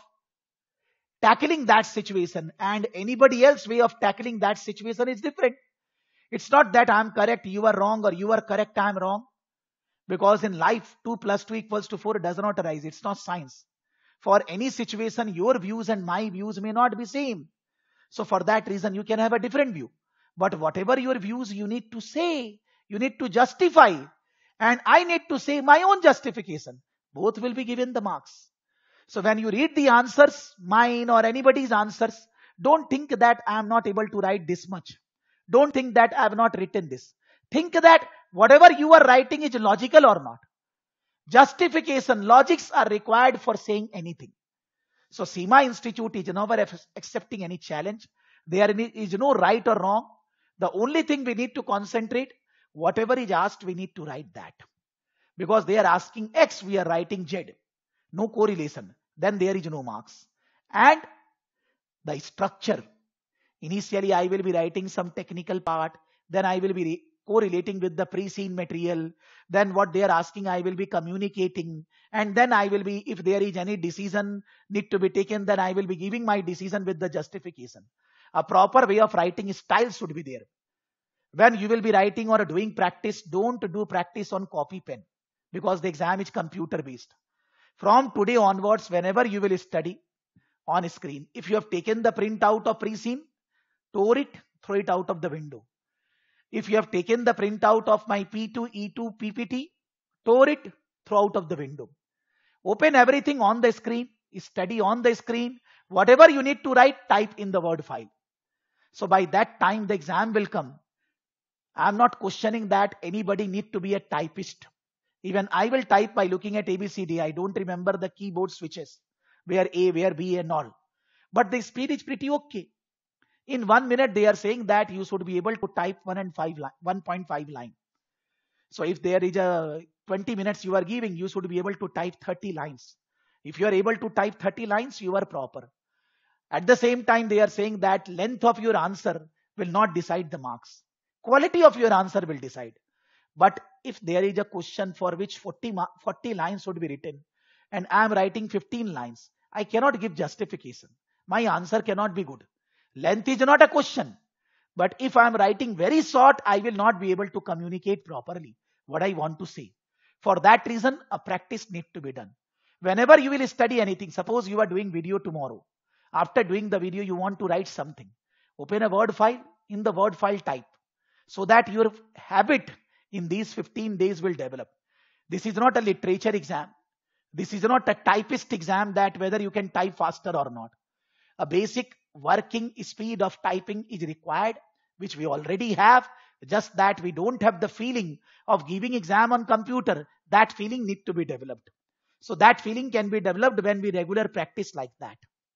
tackling that situation and anybody else's way of tackling that situation is different. It's not that I'm correct, you are wrong, or you are correct, I'm wrong. Because in life, two plus two equals to four does not arise. It's not science. For any situation, your views and my views may not be same. So for that reason, you can have a different view. But whatever your views, you need to say, you need to justify. And I need to say my own justification. Both will be given the marks. So when you read the answers, mine or anybody's answers, don't think that I am not able to write this much. Don't think that I have not written this. Think that whatever you are writing is logical or not. Justification, logics are required for saying anything. So C I M A Institute is never accepting any challenge. There is no right or wrong. The only thing we need to concentrate, whatever is asked, we need to write that. Because they are asking X, we are writing Z. No correlation. Then there is no marks. And the structure. Initially, I will be writing some technical part. Then I will be correlating with the pre-seen material. Then what they are asking, I will be communicating. And then I will be, if there is any decision need to be taken, then I will be giving my decision with the justification. A proper way of writing style should be there. When you will be writing or doing practice, don't do practice on copy pen. Because the exam is computer based. From today onwards, whenever you will study on screen, if you have taken the printout of pre-seen, tore it, throw it out of the window. If you have taken the printout of my P two E two P P T, tore it, throw out of the window. Open everything on the screen, study on the screen. Whatever you need to write, type in the Word file. So by that time, the exam will come. I am not questioning that anybody need to be a typist. Even I will type by looking at A B C D. I don't remember the keyboard switches, where A, where B and all. But the speed is pretty okay. In one minute, they are saying that you should be able to type one and five line, one point five line. So if there is a twenty minutes you are giving, you should be able to type thirty lines. If you are able to type thirty lines, you are proper. At the same time, they are saying that length of your answer will not decide the marks. Quality of your answer will decide. But if there is a question for which forty, forty lines should be written, and I am writing fifteen lines, I cannot give justification. My answer cannot be good. Length is not a question. But if I am writing very short, I will not be able to communicate properly what I want to say. For that reason, a practice needs to be done. Whenever you will study anything, suppose you are doing video tomorrow. After doing the video, you want to write something. Open a Word file, in the Word file type. So that your habit in these fifteen days will develop. This is not a literature exam. This is not a typist exam that whether you can type faster or not. A basic working speed of typing is required, which we already have. Just that we don't have the feeling of giving exam on computer. That feeling need to be developed. So that feeling can be developed when we regular practice like that.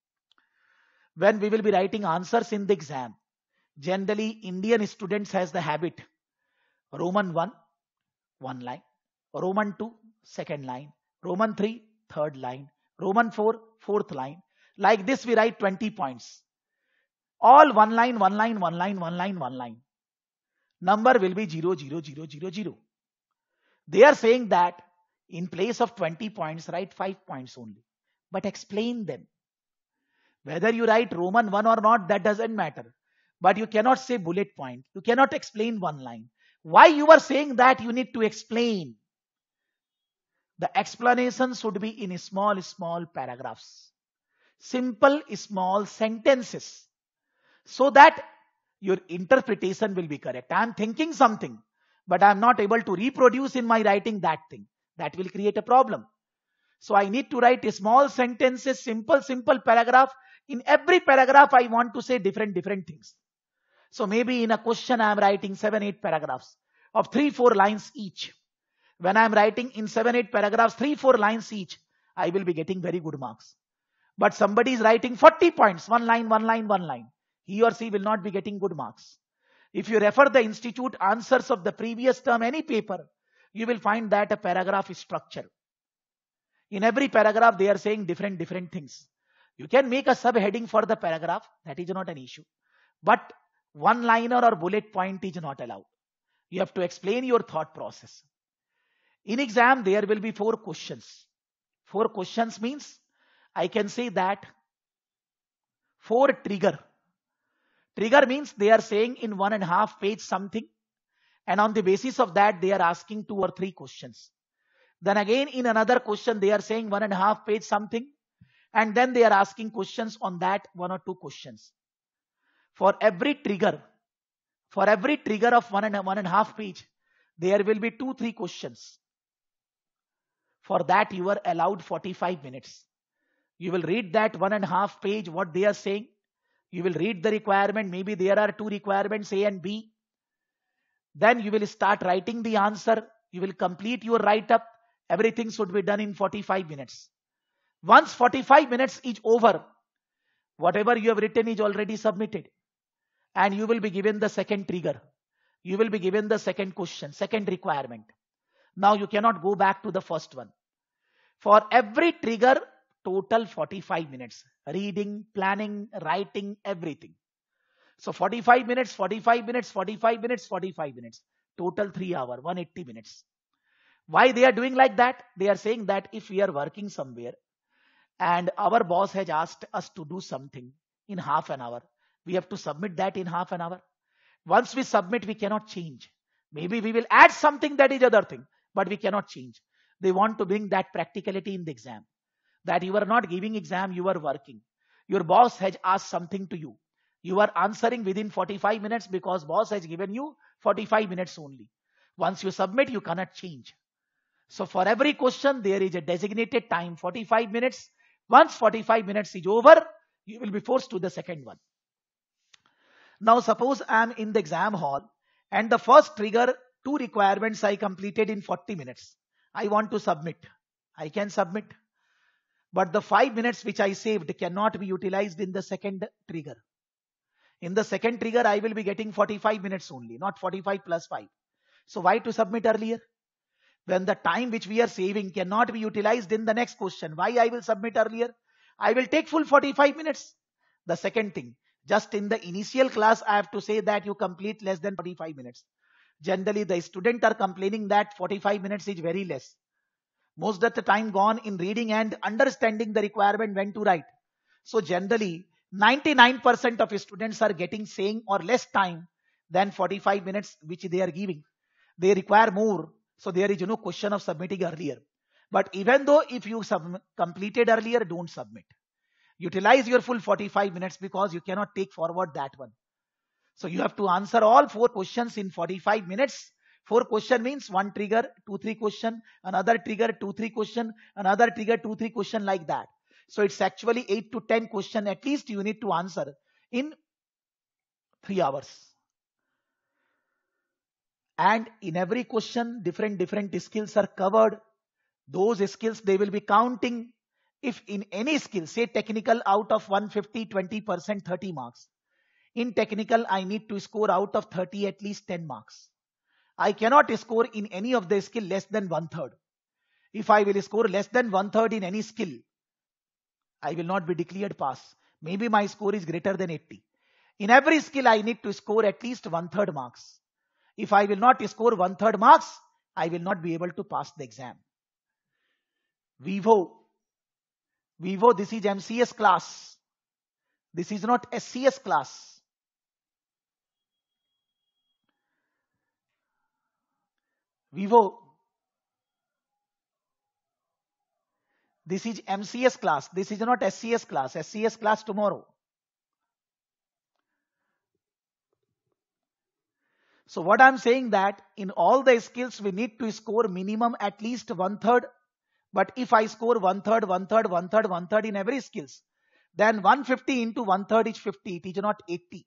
When we will be writing answers in the exam, generally Indian students has the habit. Roman one, one line. Roman two, second line. Roman three, third line. Roman four, fourth line. Like this we write twenty points. All one line, one line, one line, one line, one line. Number will be zero, zero, zero, zero, zero. They are saying that in place of twenty points, write five points only. But explain them. Whether you write Roman one or not, that doesn't matter. But you cannot say bullet point. You cannot explain one line. Why you are saying that? You need to explain. The explanation should be in small, small paragraphs. Simple, small sentences. So that your interpretation will be correct. I am thinking something, but I am not able to reproduce in my writing that thing. That will create a problem. So I need to write small sentences, simple, simple paragraph. In every paragraph, I want to say different, different things. So maybe in a question, I am writing seven, eight paragraphs of three, four lines each. When I am writing in seven, eight paragraphs, three, four lines each, I will be getting very good marks. But somebody is writing forty points, one line, one line, one line. He or she will not be getting good marks. If you refer the institute answers of the previous term, any paper, you will find that a paragraph is structure. In every paragraph, they are saying different, different things. You can make a subheading for the paragraph. That is not an issue. But one liner or bullet point is not allowed. You have to explain your thought process. In exam, there will be four questions. Four questions means I can say that four trigger. Trigger means they are saying in one and a half page something. And on the basis of that, they are asking two or three questions. Then again, in another question, they are saying one and a half page something. And then they are asking questions on that one or two questions. For every trigger, for every trigger of one and a, one and a half page, there will be two, three questions. For that, you are allowed forty-five minutes. You will read that one and a half page, what they are saying. You will read the requirement. Maybe there are two requirements, A and B. Then you will start writing the answer. You will complete your write-up. Everything should be done in forty-five minutes. Once forty-five minutes is over, whatever you have written is already submitted. And you will be given the second trigger. You will be given the second question, second requirement. Now you cannot go back to the first one. For every trigger, total forty-five minutes. Reading, planning, writing, everything. So forty-five minutes, forty-five minutes, forty-five minutes, forty-five minutes. Total three hours, one hundred eighty minutes. Why they are doing like that? They are saying that if we are working somewhere and our boss has asked us to do something in half an hour, we have to submit that in half an hour. Once we submit, we cannot change. Maybe we will add something, that is other thing, but we cannot change. They want to bring that practicality in the exam. That you are not giving exam, you are working. Your boss has asked something to you. You are answering within forty-five minutes because boss has given you forty-five minutes only. Once you submit, you cannot change. So for every question, there is a designated time, forty-five minutes. Once forty-five minutes is over, you will be forced to the second one. Now suppose I am in the exam hall and the first trigger, two requirements I completed in forty minutes. I want to submit. I can submit. But the five minutes which I saved cannot be utilized in the second trigger. In the second trigger, I will be getting forty-five minutes only, not forty-five plus five. So why to submit earlier? When the time which we are saving cannot be utilized in the next question, why I will submit earlier? I will take full forty-five minutes. The second thing, just in the initial class, I have to say that you complete less than forty-five minutes. Generally, the students are complaining that forty-five minutes is very less. Most of the time gone in reading and understanding the requirement when to write. So generally, ninety-nine percent of students are getting same or less time than forty-five minutes which they are giving. They require more. So there is no question of submitting earlier. But even though if you sub- completed earlier, don't submit. Utilize your full forty-five minutes because you cannot take forward that one. So you have to answer all four questions in forty-five minutes. Four question means one trigger, two, three question, another trigger, two, three question, another trigger, two, three question, like that. So it's actually eight to ten question at least you need to answer in three hours. And in every question, different, different skills are covered. Those skills, they will be counting. If in any skill, say technical, out of one hundred fifty, twenty percent, thirty marks. In technical, I need to score out of thirty at least ten marks. I cannot score in any of the skill less than one third. If I will score less than one third in any skill, I will not be declared pass. Maybe my score is greater than eighty. In every skill, I need to score at least one third marks. If I will not score one third marks, I will not be able to pass the exam. Vivo. Vivo, this is M C S class. This is not S C S class. Vivo. This is M C S class. This is not S C S class. S C S class tomorrow. So what I'm saying that in all the skills we need to score minimum at least one third. But if I score one third, one third, one third, one third in every skills, then one hundred fifty into one third is fifty. It is not eighty.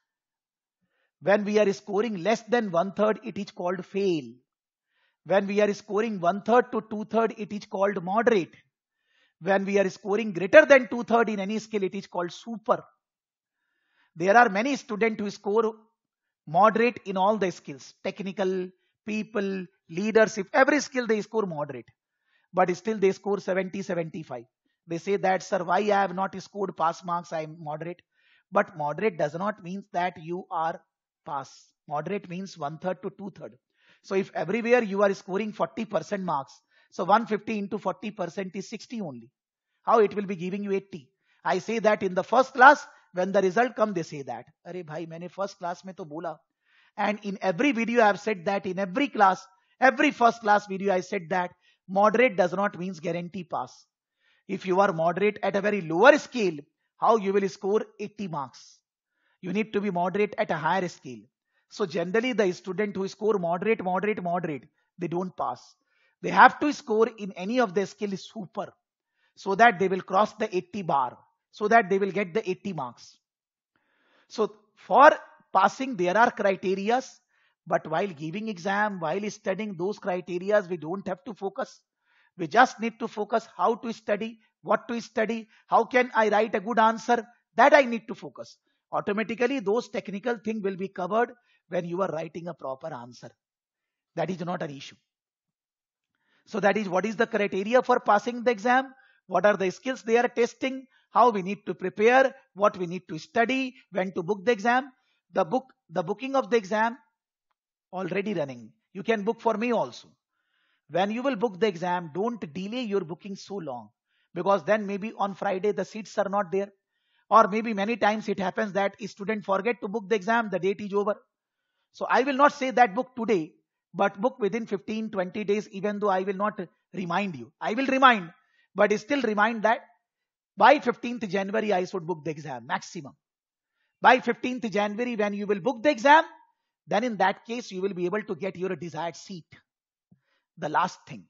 When we are scoring less than one third, it is called fail. When we are scoring one third to two third, it is called moderate. When we are scoring greater than two third in any skill, it is called super. There are many students who score moderate in all the skills. Technical, people, leadership, every skill they score moderate. But still they score seventy, seventy-five. They say that, sir, why I have not scored pass marks, I am moderate. But moderate does not mean that you are pass. Moderate means one third to two third. So if everywhere you are scoring forty percent marks, so one hundred fifty into forty percent is sixty only. How it will be giving you eighty? I say that in the first class, when the result come, they say that, Arey bhai, maine first class mein to bola. And in every video I have said that, in every class, every first class video I said that, moderate does not mean guarantee pass. If you are moderate at a very lower scale, how you will score eighty marks? You need to be moderate at a higher scale. So generally the student who score moderate, moderate, moderate, they don't pass. They have to score in any of the skill super, so that they will cross the eighty bar, so that they will get the eighty marks. So for passing there are criterias, but while giving exam, while studying those criterias, we don't have to focus. We just need to focus how to study, what to study, how can I write a good answer, that I need to focus. Automatically those technical things will be covered when you are writing a proper answer. That is not an issue. So that is what is the criteria for passing the exam, what are the skills they are testing, how we need to prepare, what we need to study, when to book the exam. The book, the booking of the exam already running. You can book for me also. When you will book the exam, don't delay your booking so long, because then maybe on Friday the seats are not there, or maybe many times it happens that a student forget to book the exam, the date is over. So I will not say that book today, but book within fifteen, twenty days, even though I will not remind you. I will remind, but still remind that by fifteenth January I should book the exam maximum. By fifteenth January when you will book the exam, then in that case you will be able to get your desired seat. The last thing,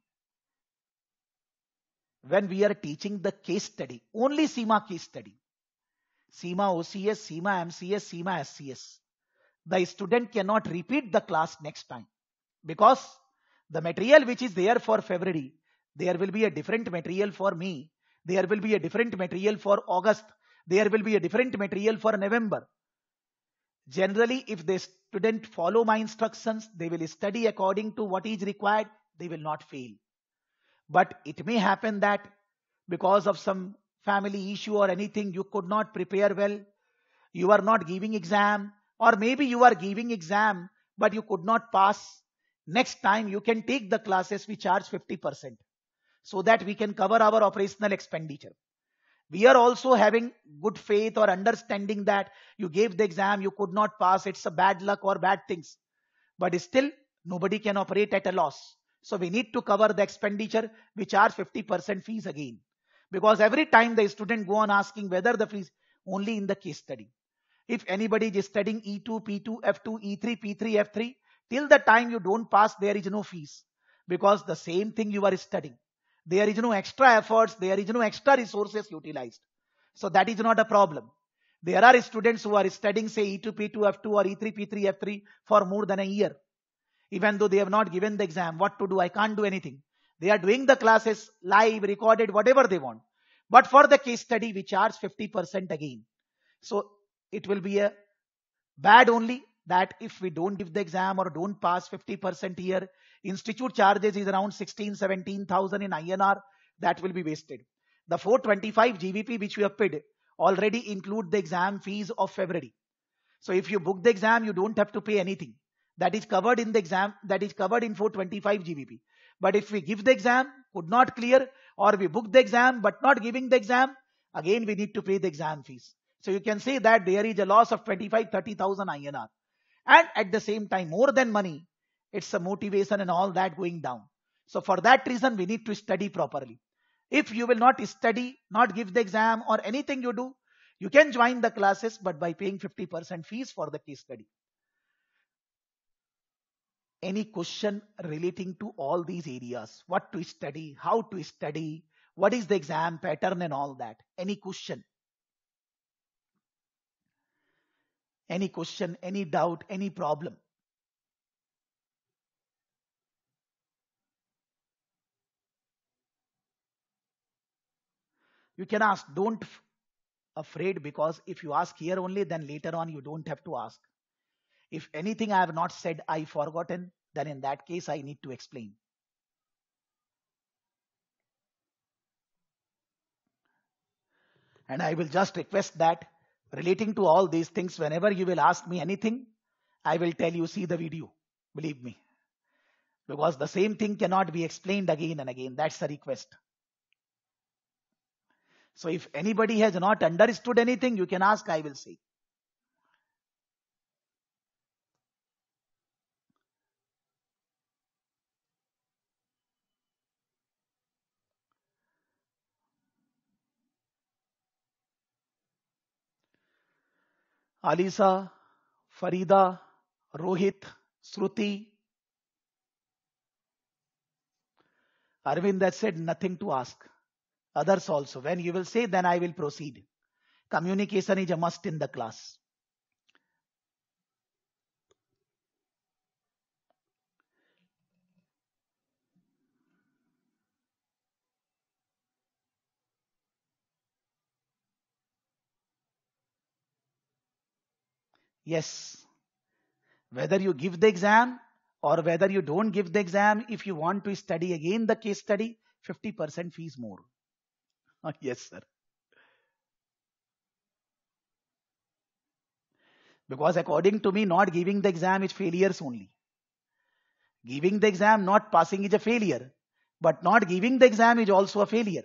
when we are teaching the case study, only CIMA case study, CIMA O C S, CIMA M C S, CIMA S C S, the student cannot repeat the class next time, because the material which is there for February, there will be a different material for me, there will be a different material for August, there will be a different material for November. Generally, if the student follow my instructions, they will study according to what is required, they will not fail. But it may happen that because of some family issue or anything, you could not prepare well, you are not giving exam, or maybe you are giving exam but you could not pass. Next time you can take the classes, we charge fifty percent, so that we can cover our operational expenditure. We are also having good faith or understanding that you gave the exam, you could not pass, it's a bad luck or bad things. But still, nobody can operate at a loss. So we need to cover the expenditure. We charge fifty percent fees again. Because every time the student go on asking whether the fees, only in the case study. If anybody is studying E two, P two, F two, E three, P three, F three, Till the time you don't pass, there is no fees, because the same thing you are studying. There is no extra efforts, there is no extra resources utilized. So that is not a problem. There are students who are studying, say, E two P two F two or E three P three F three for more than a year. Even though they have not given the exam, what to do? I can't do anything. They are doing the classes live, recorded, whatever they want. But for the case study, we charge fifty percent again. So it will be a bad only that if we don't give the exam or don't pass, fifty percent here, institute charges is around sixteen, seventeen thousand in I N R. That will be wasted. The four twenty-five G B P which we have paid already include the exam fees of February. So if you book the exam, you don't have to pay anything. That is covered in the exam, that is covered in four twenty-five G B P. But if we give the exam, could not clear, or we book the exam but not giving the exam, again we need to pay the exam fees. So you can say that there is a loss of twenty-five, thirty thousand I N R. And at the same time, more than money, it's a motivation and all that going down. So for that reason, we need to study properly. If you will not study, not give the exam or anything you do, you can join the classes, but by paying fifty percent fees for the case study. Any question relating to all these areas? What to study, how to study, what is the exam pattern and all that? Any question? Any question, any doubt, any problem? You can ask, don't f- afraid, because if you ask here only, then later on you don't have to ask. If anything I have not said, I forgotten, then in that case I need to explain. And I will just request that relating to all these things, whenever you will ask me anything, I will tell you, see the video. Believe me. Because the same thing cannot be explained again and again. That's a request. So if anybody has not understood anything, you can ask, I will say. Alisa, Farida, Rohit, Shruti, Arvind has said nothing to ask. Others also. When you will say, then I will proceed. Communication is a must in the class. Yes. Whether you give the exam or whether you don't give the exam, if you want to study again the case study, fifty percent fees more. Yes, sir. Because according to me, not giving the exam is failures only. Giving the exam, not passing is a failure. But not giving the exam is also a failure.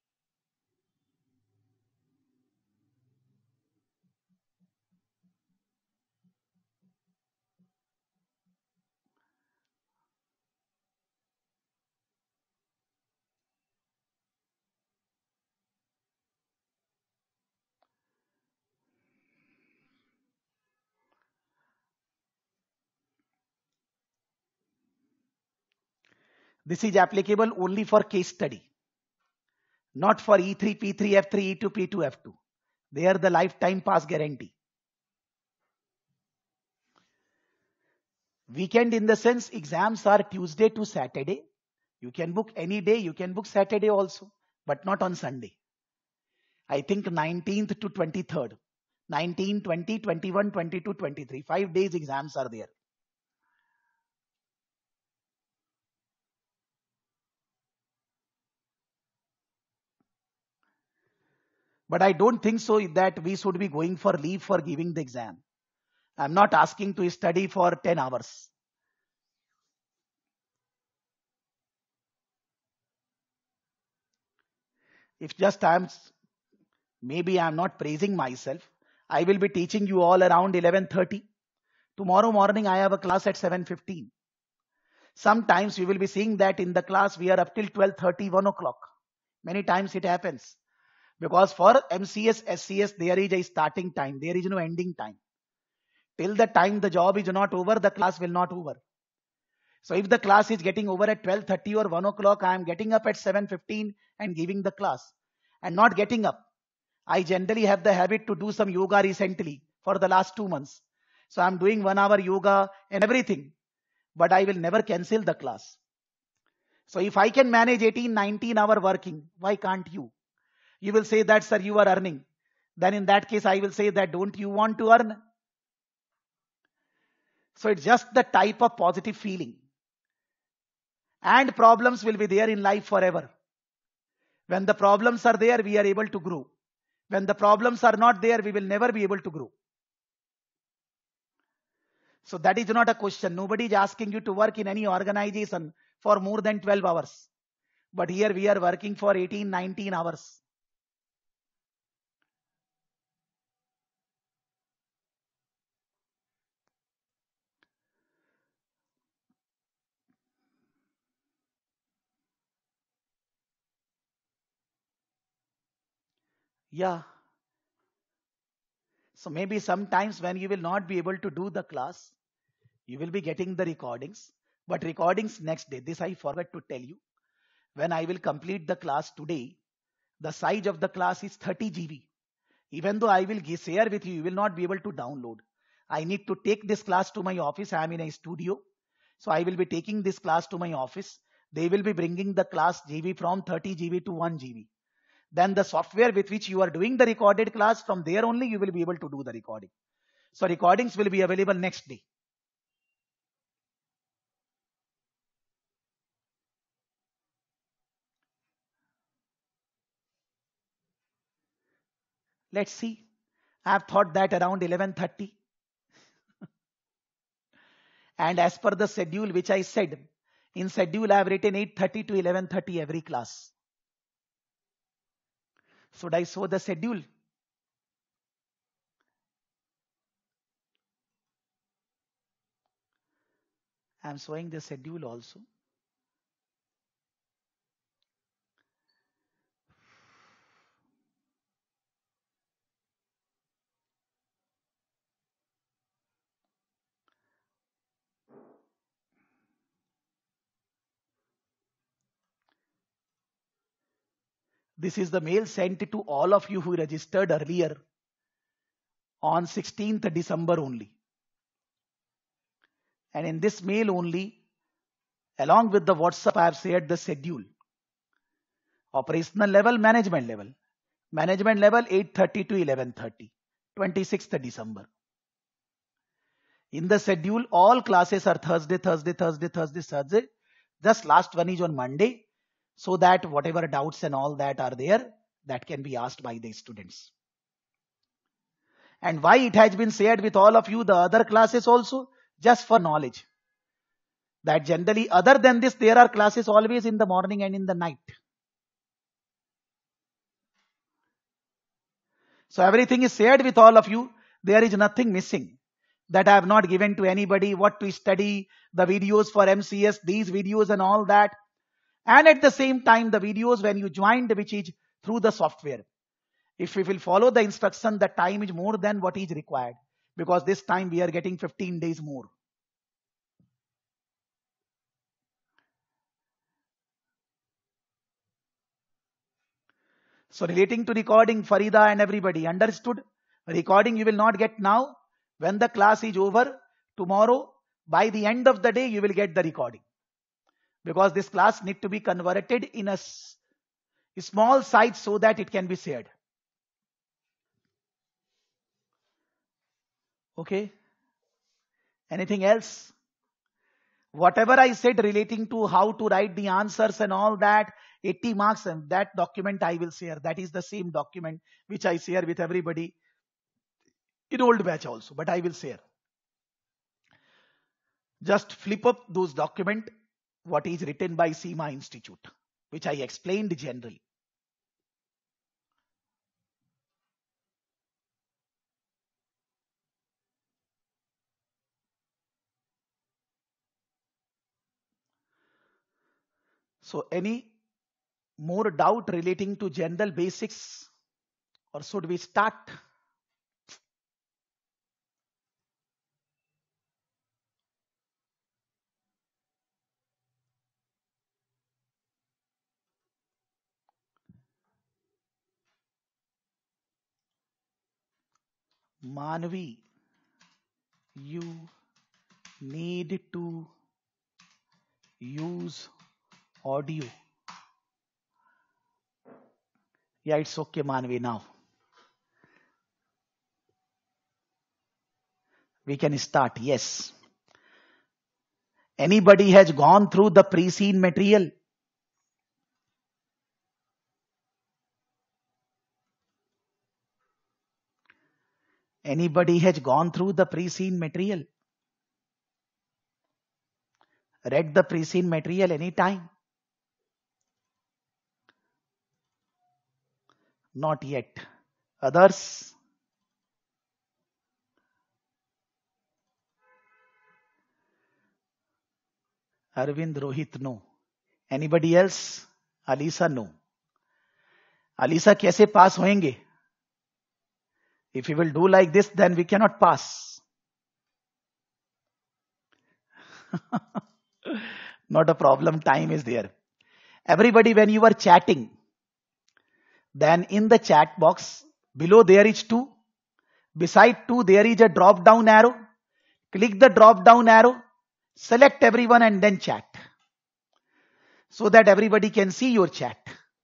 This is applicable only for case study. Not for E three, P three, F three, E two, P two, F two. They are the lifetime pass guarantee. Weekend in the sense, exams are Tuesday to Saturday. You can book any day, you can book Saturday also, but not on Sunday. I think nineteenth to twenty-third. nineteen, twenty, twenty-one, twenty-two, twenty-three. Five days exams are there. But I don't think so that we should be going for leave for giving the exam. I'm not asking to study for ten hours. If just I'm, maybe I'm not praising myself, I will be teaching you all around eleven thirty. Tomorrow morning I have a class at seven fifteen. Sometimes we will be seeing that in the class we are up till twelve thirty, one o'clock. Many times it happens. Because for M C S, S C S, there is a starting time. There is no ending time. Till the time the job is not over, the class will not over. So if the class is getting over at twelve thirty or one o'clock, I am getting up at seven fifteen and giving the class and not getting up. I generally have the habit to do some yoga recently for the last two months. So I'm doing one hour yoga and everything, but I will never cancel the class. So if I can manage eighteen, nineteen hour working, why can't you? You will say that, sir, you are earning. Then in that case, I will say that, don't you want to earn? So it's just the type of positive feeling. And problems will be there in life forever. When the problems are there, we are able to grow. When the problems are not there, we will never be able to grow. So that is not a question. Nobody is asking you to work in any organization for more than twelve hours. But here we are working for eighteen, nineteen hours. Yeah. So maybe sometimes when you will not be able to do the class, you will be getting the recordings. But recordings next day. This I forgot to tell you. When I will complete the class today, the size of the class is thirty G B. Even though I will share with you, you will not be able to download. I need to take this class to my office. I am in a studio. So I will be taking this class to my office. They will be bringing the class G B from thirty G B to one G B. Then the software with which you are doing the recorded class, from there only you will be able to do the recording. So recordings will be available next day. Let's see. I have thought that around eleven thirty. And as per the schedule which I said, in schedule I have written eight thirty to eleven thirty every class. Should I show the schedule? I am showing the schedule also. This is the mail sent to all of you who registered earlier on sixteenth December only. And in this mail only, along with the WhatsApp, I have shared the schedule. Operational level, management level. Management level eight thirty to eleven thirty, twenty-sixth December. In the schedule, all classes are Thursday, Thursday, Thursday, Thursday, Thursday. Just last one is on Monday, so that whatever doubts and all that are there, that can be asked by the students. And why it has been shared with all of you, the other classes also, just for knowledge. That generally, other than this, there are classes always in the morning and in the night. So everything is shared with all of you. There is nothing missing that I have not given to anybody, what to study, the videos for M C S, these videos and all that. And at the same time, the videos when you joined, which is through the software. If we will follow the instruction, the time is more than what is required. Because this time we are getting fifteen days more. So relating to recording, Farida and everybody, understood? Recording you will not get now. When the class is over, tomorrow, by the end of the day, you will get the recording. Because this class need to be converted in a small size so that it can be shared. Okay. Anything else? Whatever I said relating to how to write the answers and all that, eighty marks, and that document I will share. That is the same document which I share with everybody in old batch also, but I will share. Just flip up those document, what is written by C I M A Institute, which I explained generally. So any more doubt relating to general basics, or should we start? Manvi, you need to use audio. Yeah, it's okay, Manvi. Now we can start. Yes. Anybody has gone through the pre-seen material? Anybody has gone through the pre-seen material? Read the pre-seen material anytime? Not yet. Others? Arvind, Rohit, no. Anybody else? Alisa, no. Alisa, कैसे पास होएंगे? If we will do like this, then we cannot pass. Not a problem. Time is there. Everybody, when you are chatting, then in the chat box, below there is two. Beside two, there is a drop down arrow. Click the drop down arrow. Select everyone and then chat. So that everybody can see your chat.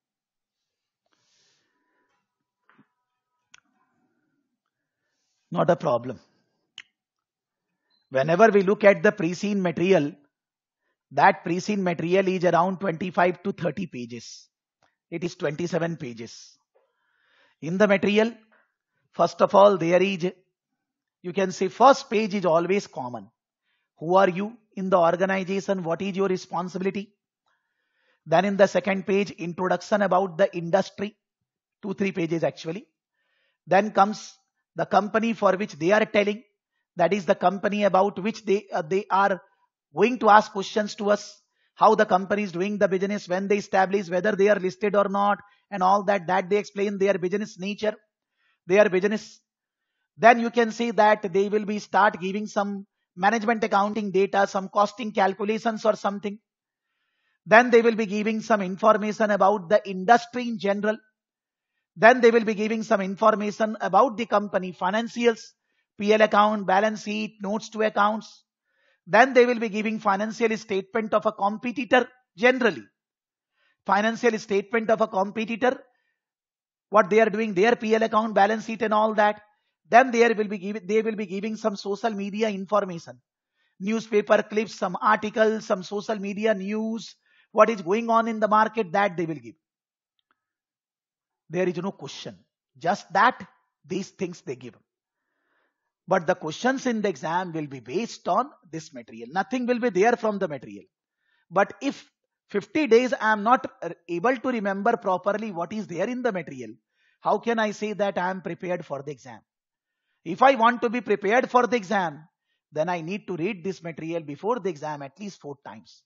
Not a problem. Whenever we look at the pre-seen material, that pre-seen material is around twenty-five to thirty pages. It is twenty-seven pages. In the material, first of all, there is, you can say first page is always common. Who are you in the organization? What is your responsibility? Then in the second page, introduction about the industry. Two, three pages actually. Then comes the company for which they are telling. That is the company about which they, uh, they are going to ask questions to us. How the company is doing the business, when they establish, whether they are listed or not, and all that, that they explain their business nature, their business. Then you can see that they will be start giving some management accounting data, some costing calculations or something. Then they will be giving some information about the industry in general. Then they will be giving some information about the company, financials, P L account, balance sheet, notes to accounts. Then they will be giving financial statement of a competitor generally. Financial statement of a competitor, what they are doing, their P L account, balance sheet and all that. Then there will be giving, they will be giving some social media information. Newspaper clips, some articles, some social media news, what is going on in the market, that they will give. There is no question. Just that, these things they give. But the questions in the exam will be based on this material. Nothing will be there from the material. But if fifty days I am not able to remember properly what is there in the material, how can I say that I am prepared for the exam? If I want to be prepared for the exam, then I need to read this material before the exam at least four times.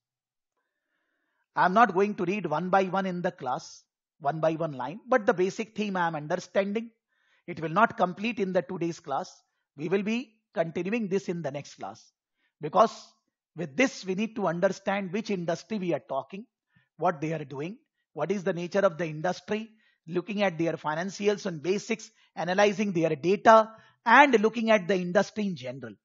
I am not going to read one by one in the class, one by one line, but the basic theme I am understanding. It will not complete in the two days class. We will be continuing this in the next class. Because with this, we need to understand which industry we are talking, what they are doing, what is the nature of the industry, looking at their financials and basics, analyzing their data, and looking at the industry in general.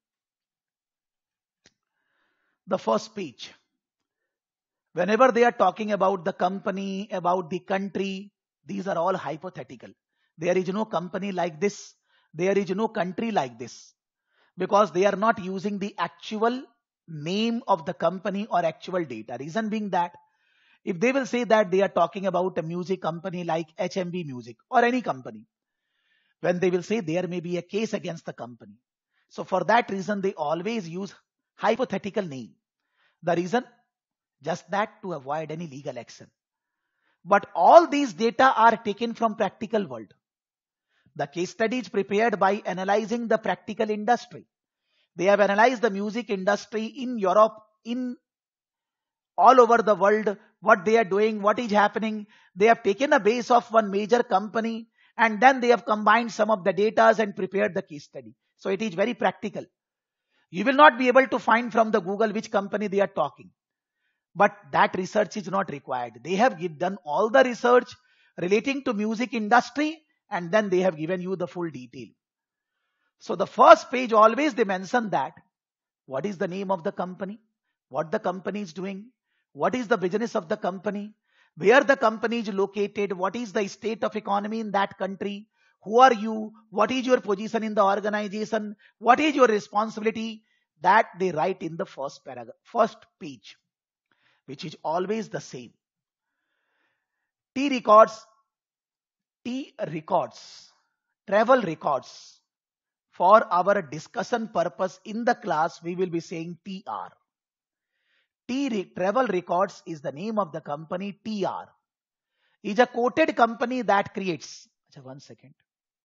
The first page. Whenever they are talking about the company, about the country, these are all hypothetical. There is no company like this. There is no country like this. Because they are not using the actual name of the company or actual data. Reason being that, if they will say that they are talking about a music company like H M V Music or any company, when they will say there may be a case against the company. So for that reason, they always use hypothetical name. The reason? Just that, to avoid any legal action. But all these data are taken from practical world. The case study is prepared by analyzing the practical industry. They have analyzed the music industry in Europe, in all over the world, what they are doing, what is happening. They have taken a base of one major company and then they have combined some of the data and prepared the case study. So it is very practical. You will not be able to find from the Google which company they are talking. But that research is not required. They have done all the research relating to music industry and then they have given you the full detail. So the first page always they mention that what is the name of the company, what the company is doing, what is the business of the company, where the company is located, what is the state of economy in that country, who are you, what is your position in the organization, what is your responsibility. That they write in the first paragraph, first page, which is always the same. T records, T records, travel records. For our discussion purpose in the class, we will be saying T R. T re travel records is the name of the company. T R is a quoted company that creates. One second.